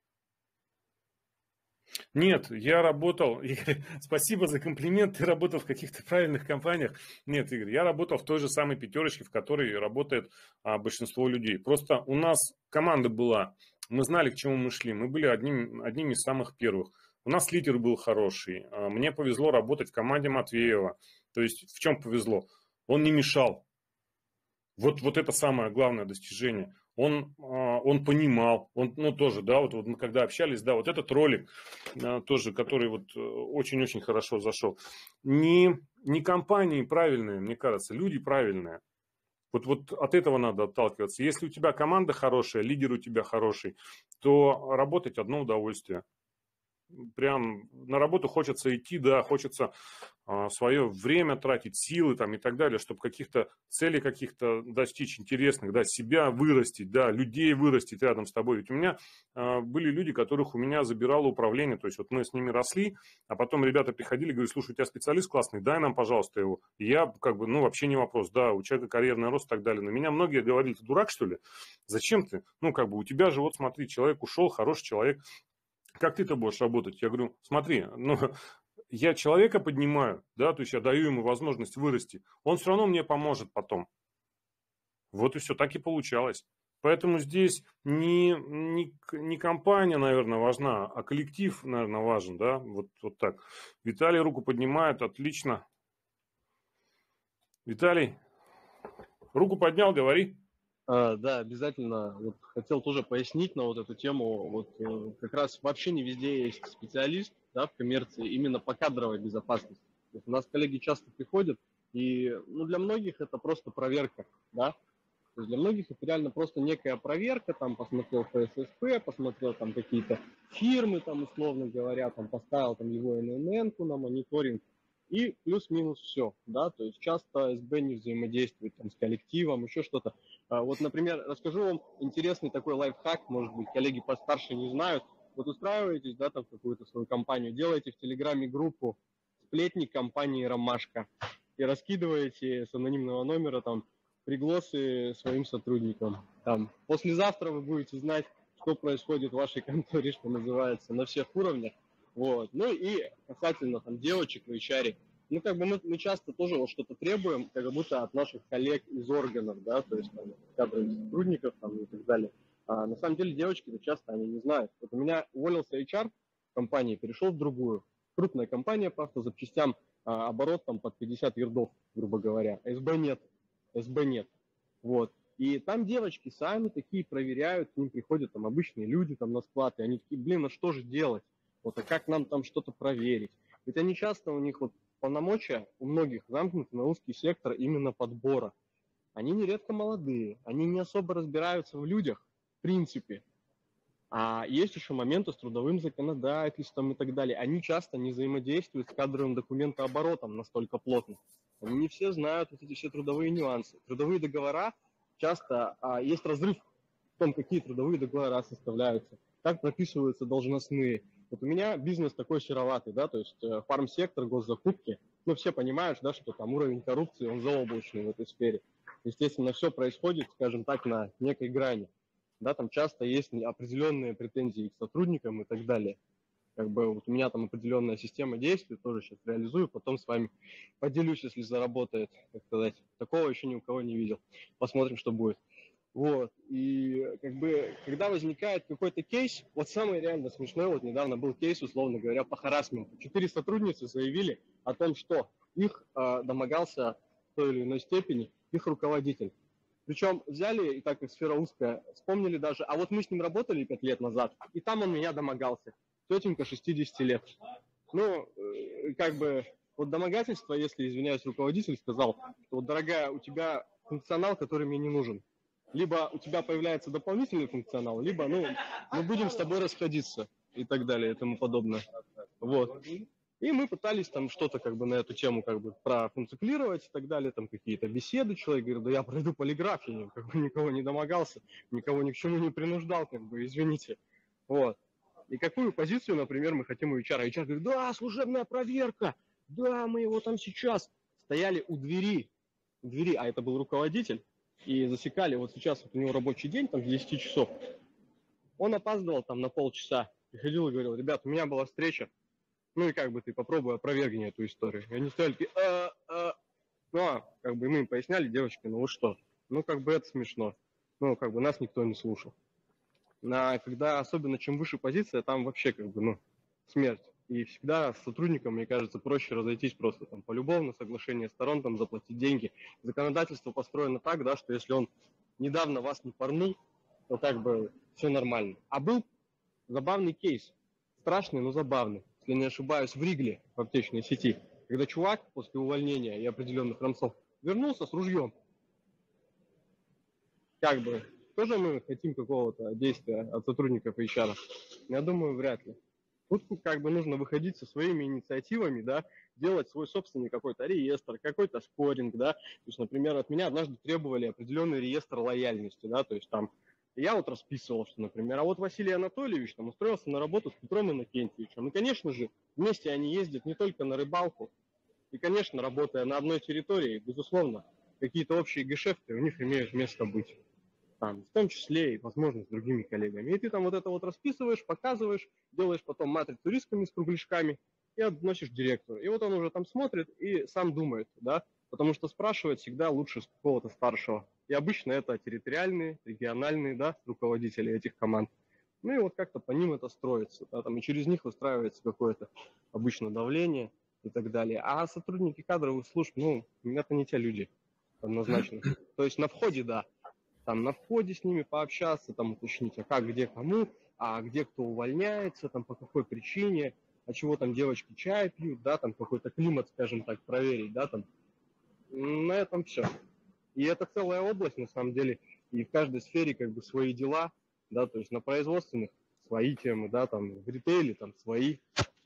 Нет, я работал, Игорь, спасибо за комплимент, ты работал в каких-то правильных компаниях. Нет, Игорь, я работал в той же самой пятерочке, в которой работает а, большинство людей. Просто у нас команда была, мы знали, к чему мы шли, мы были одним, одними из самых первых. У нас лидер был хороший, мне повезло работать в команде Матвеева. То есть в чем повезло? Он не мешал. Вот, вот это самое главное достижение. Он, он понимал, он, ну тоже, да, вот, вот мы когда общались, да, вот этот ролик тоже, который вот очень-очень хорошо зашел. Не, не компании правильные, мне кажется, люди правильные. Вот, вот от этого надо отталкиваться. Если у тебя команда хорошая, лидер у тебя хороший, то работать одно удовольствие. Прям на работу хочется идти, да, хочется а, свое время тратить, силы там и так далее, чтобы каких-то целей каких-то достичь интересных, да, себя вырастить, да, людей вырастить рядом с тобой. Ведь у меня а, были люди, которых у меня забирало управление, то есть вот мы с ними росли, а потом ребята приходили и говорили, слушай, у тебя специалист классный, дай нам, пожалуйста, его. И я как бы, ну, вообще не вопрос, да, у человека карьерный рост и так далее. Но меня многие говорили, ты дурак, что ли? Зачем ты? Ну, как бы у тебя же, вот смотри, человек ушел, хороший человек. Как ты-то будешь работать? Я говорю, смотри, ну, я человека поднимаю, да, то есть я даю ему возможность вырасти. Он все равно мне поможет потом. Вот и все, так и получалось. Поэтому здесь не, не, не компания, наверное, важна, а коллектив, наверное, важен, да, вот, вот так. Виталий руку поднимает, отлично. Виталий, руку поднял, говори. А, да, обязательно. Вот хотел тоже пояснить на вот эту тему. Вот э, как раз вообще не везде есть специалист, да, в коммерции именно по кадровой безопасности. То есть у нас коллеги часто приходят, и ну, для многих это просто проверка, да. То есть для многих это реально просто некая проверка, там посмотрел эф эс эс пэ, посмотрел там какие-то фирмы, там условно говоря, там поставил там его эн эн эн-ку на мониторинг. И плюс-минус все, да, то есть часто эс бэ не взаимодействует там, с коллективом, еще что-то. Вот, например, расскажу вам интересный такой лайфхак, может быть, коллеги постарше не знают. Вот устраиваетесь, да, там какую-то свою компанию, делаете в Телеграме группу «Сплетни компании Ромашка» и раскидываете с анонимного номера там пригласы своим сотрудникам. Там, послезавтра вы будете знать, что происходит в вашей конторе, что называется, на всех уровнях. Вот. Ну и касательно там девочек в эйч ар, ну как бы мы, мы часто тоже вот что-то требуем, как будто от наших коллег из органов, да, то есть там кадровых сотрудников там и так далее. А на самом деле девочки-то часто они не знают. Вот у меня уволился эйч ар в компании, перешел в другую. крупная компания по автозапчастям, а, оборот там под пятьдесят ярдов, грубо говоря. СБ нет, СБ нет. Вот. И там девочки сами такие проверяют, к ним приходят там обычные люди там на склад, и они такие, блин, а что же делать? Вот, а как нам там что-то проверить? Ведь они часто, у них вот полномочия у многих замкнуты на узкий сектор именно подбора. Они нередко молодые, они не особо разбираются в людях, в принципе. А есть еще моменты с трудовым законодательством и так далее. Они часто не взаимодействуют с кадровым документооборотом настолько плотно. Они не все знают вот эти все трудовые нюансы. Трудовые договора часто а, есть разрыв в том, какие трудовые договора составляются, как прописываются должностные. Вот у меня бизнес такой сероватый, да, то есть э, фармсектор, госзакупки, ну, все понимают, да, что там уровень коррупции, он заоблачный в этой сфере. Естественно, все происходит, скажем так, на некой грани, да, там часто есть определенные претензии к сотрудникам и так далее. Как бы вот у меня там определенная система действий, тоже сейчас реализую, потом с вами поделюсь, если заработает, как сказать. Такого еще ни у кого не видел. Посмотрим, что будет. Вот, и как бы, когда возникает какой-то кейс, вот самое реально смешное, вот недавно был кейс, условно говоря, по харассменту. Четыре сотрудницы заявили о том, что их э, домогался в той или иной степени их руководитель. Причем взяли, и так как сфера узкая, вспомнили даже, а вот мы с ним работали пять лет назад, и там он меня домогался. Тетенька шестьдесят лет. Ну, э, как бы, вот домогательство, если, извиняюсь, руководитель сказал, что, вот, дорогая, у тебя функционал, который мне не нужен. Либо у тебя появляется дополнительный функционал, либо, ну, мы будем с тобой расходиться и так далее и тому подобное. Вот. И мы пытались там что-то как бы на эту тему как бы профункционировать и так далее, там какие-то беседы. Человек говорит, да я пройду полиграф, я как бы никого не домогался, никого ни к чему не принуждал, как бы, извините. Вот. И какую позицию, например, мы хотим у эйч ар? эйч ар говорит, да, служебная проверка, да, мы его там сейчас. Стояли у двери, у двери, а это был руководитель. И засекали, вот сейчас вот у него рабочий день, там, с десяти часов. Он опаздывал там на полчаса. Приходил и говорил, ребят, у меня была встреча. Ну и как бы ты попробуй опровергни эту историю. И они стояли такие, а, а. Ну а, как бы мы им поясняли, девочки, ну вот что. Ну как бы это смешно. Ну как бы нас никто не слушал. А когда, особенно чем выше позиция, там вообще как бы, ну, смерть. И всегда с сотрудником, мне кажется, проще разойтись просто там полюбовно, соглашение сторон, там заплатить деньги. Законодательство построено так, да, что если он недавно вас не порнул, то как бы все нормально. А был забавный кейс, страшный, но забавный, если не ошибаюсь, в Ригле, в аптечной сети, когда чувак после увольнения и определенных рамсов вернулся с ружьем. Как бы, тоже мы хотим какого-то действия от сотрудников эйч ар? Я думаю, вряд ли. Тут как бы нужно выходить со своими инициативами, да, делать свой собственный какой-то реестр, какой-то скоринг, да. То есть, например, от меня однажды требовали определенный реестр лояльности, да, то есть там я вот расписывал, что, например, а вот Василий Анатольевич там устроился на работу с Петром Иннокентьевичем. И, конечно же, вместе они ездят не только на рыбалку, и, конечно, работая на одной территории, безусловно, какие-то общие гешефты у них имеют место быть. Там, в том числе и, возможно, с другими коллегами. И ты там вот это вот расписываешь, показываешь, делаешь потом матрицу рисками с кругляшками и относишь директору. И вот он уже там смотрит и сам думает, да, потому что спрашивать всегда лучше с какого-то старшего. И обычно это территориальные, региональные, да, руководители этих команд. Ну и вот как-то по ним это строится, да, там, и через них выстраивается какое-то обычно давление и так далее. А сотрудники кадровых служб, ну, это не те люди однозначно. То есть на входе, да, там на входе с ними пообщаться, там уточнить, а как, где, кому, а где кто увольняется, там по какой причине, а чего там девочки чай пьют, да, там какой-то климат, скажем так, проверить, да, там. На этом все. И это целая область, на самом деле, и в каждой сфере как бы свои дела, да, то есть на производственных свои темы, да, там в ритейле там свои,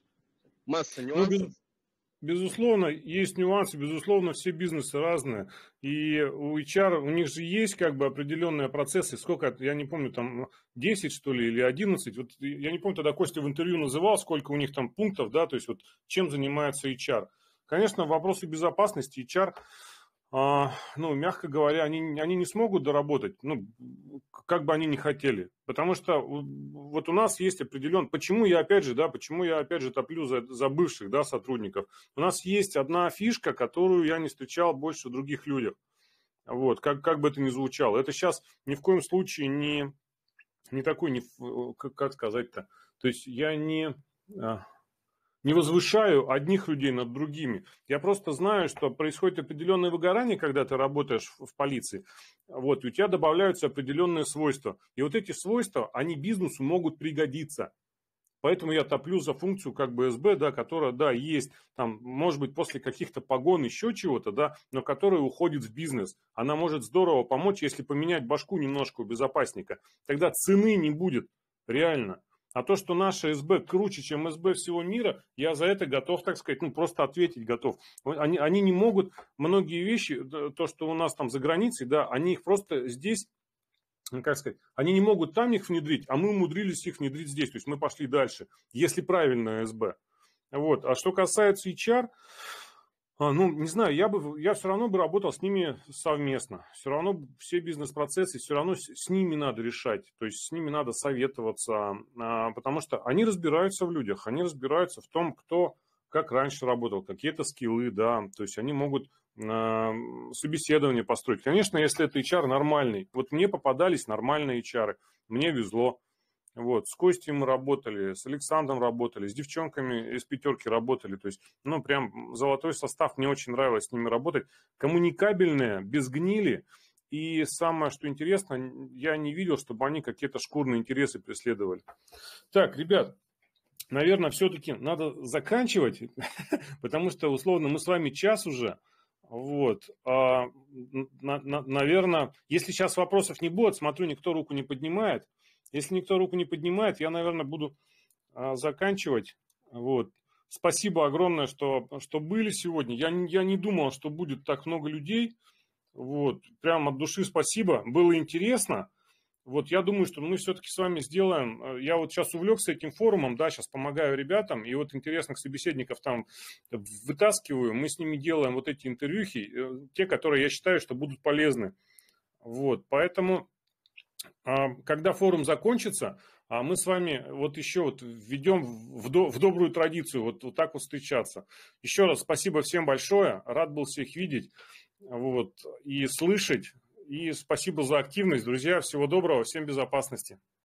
масса нюансов. Безусловно, есть нюансы, безусловно, все бизнесы разные. И у эйч ар, у них же есть как бы определенные процессы. Сколько, я не помню, там десять, что ли, или одиннадцать. Вот я не помню, тогда Костя в интервью называл, сколько у них там пунктов, да, то есть вот чем занимается эйч ар. Конечно, вопросы безопасности эйч ар, а, ну, мягко говоря, они, они не смогут доработать, ну, как бы они ни хотели. Потому что вот у нас есть определенный... Почему я опять же, да, почему я опять же топлю за, за бывших, да, сотрудников? У нас есть одна фишка, которую я не встречал больше в других людях. Вот, как, как бы это ни звучало. Это сейчас ни в коем случае не, не такой, не, как сказать-то, то есть я не... не возвышаю одних людей над другими. Я просто знаю, что происходит определенное выгорание, когда ты работаешь в полиции. Вот, и у тебя добавляются определенные свойства. И вот эти свойства, они бизнесу могут пригодиться. Поэтому я топлю за функцию как бы СБ, да, которая, да, есть, там, может быть, после каких-то погон, еще чего-то, да, но которая уходит в бизнес. Она может здорово помочь, если поменять башку немножко у безопасника. Тогда цены не будет, реально. А то, что наша СБ круче, чем СБ всего мира, я за это готов, так сказать, ну, просто ответить готов. Они, они не могут многие вещи, то, что у нас там за границей, да, они их просто здесь, как сказать, они не могут там их внедрить, а мы умудрились их внедрить здесь. То есть мы пошли дальше, если правильно СБ. Вот. А что касается эйч ар, ну, не знаю, я бы, я все равно бы работал с ними совместно. Все равно все бизнес-процессы, все равно с, с ними надо решать. То есть с ними надо советоваться, потому что они разбираются в людях, они разбираются в том, кто как раньше работал, какие-то скиллы, да, то есть они могут э, собеседование построить. Конечно, если это эйч ар нормальный, вот мне попадались нормальные эйч ар, мне везло. Вот, с Костей мы работали, с Александром работали, с девчонками из пятерки работали, то есть, ну, прям золотой состав, мне очень нравилось с ними работать. Коммуникабельные, без гнили, и самое, что интересно, я не видел, чтобы они какие-то шкурные интересы преследовали. Так, ребят, наверное, все-таки надо заканчивать, потому что, условно, мы с вами час уже. Вот. А, на, на, наверное, если сейчас вопросов не будет, смотрю, никто руку не поднимает. Если никто руку не поднимает, я, наверное, буду а, заканчивать. Вот. Спасибо огромное, что, что были сегодня. Я, я не думал, что будет так много людей. Вот. Прям от души спасибо. Было интересно. Вот, я думаю, что мы все-таки с вами сделаем, я вот сейчас увлекся этим форумом, да, сейчас помогаю ребятам, и вот интересных собеседников там вытаскиваю, мы с ними делаем вот эти интервьюхи, те, которые я считаю, что будут полезны. Вот, поэтому, когда форум закончится, мы с вами вот еще вот введем в, до, в добрую традицию вот, вот так вот встречаться. Еще раз спасибо всем большое, рад был всех видеть, вот, и слышать. И спасибо за активность, друзья. Всего доброго, всем безопасности.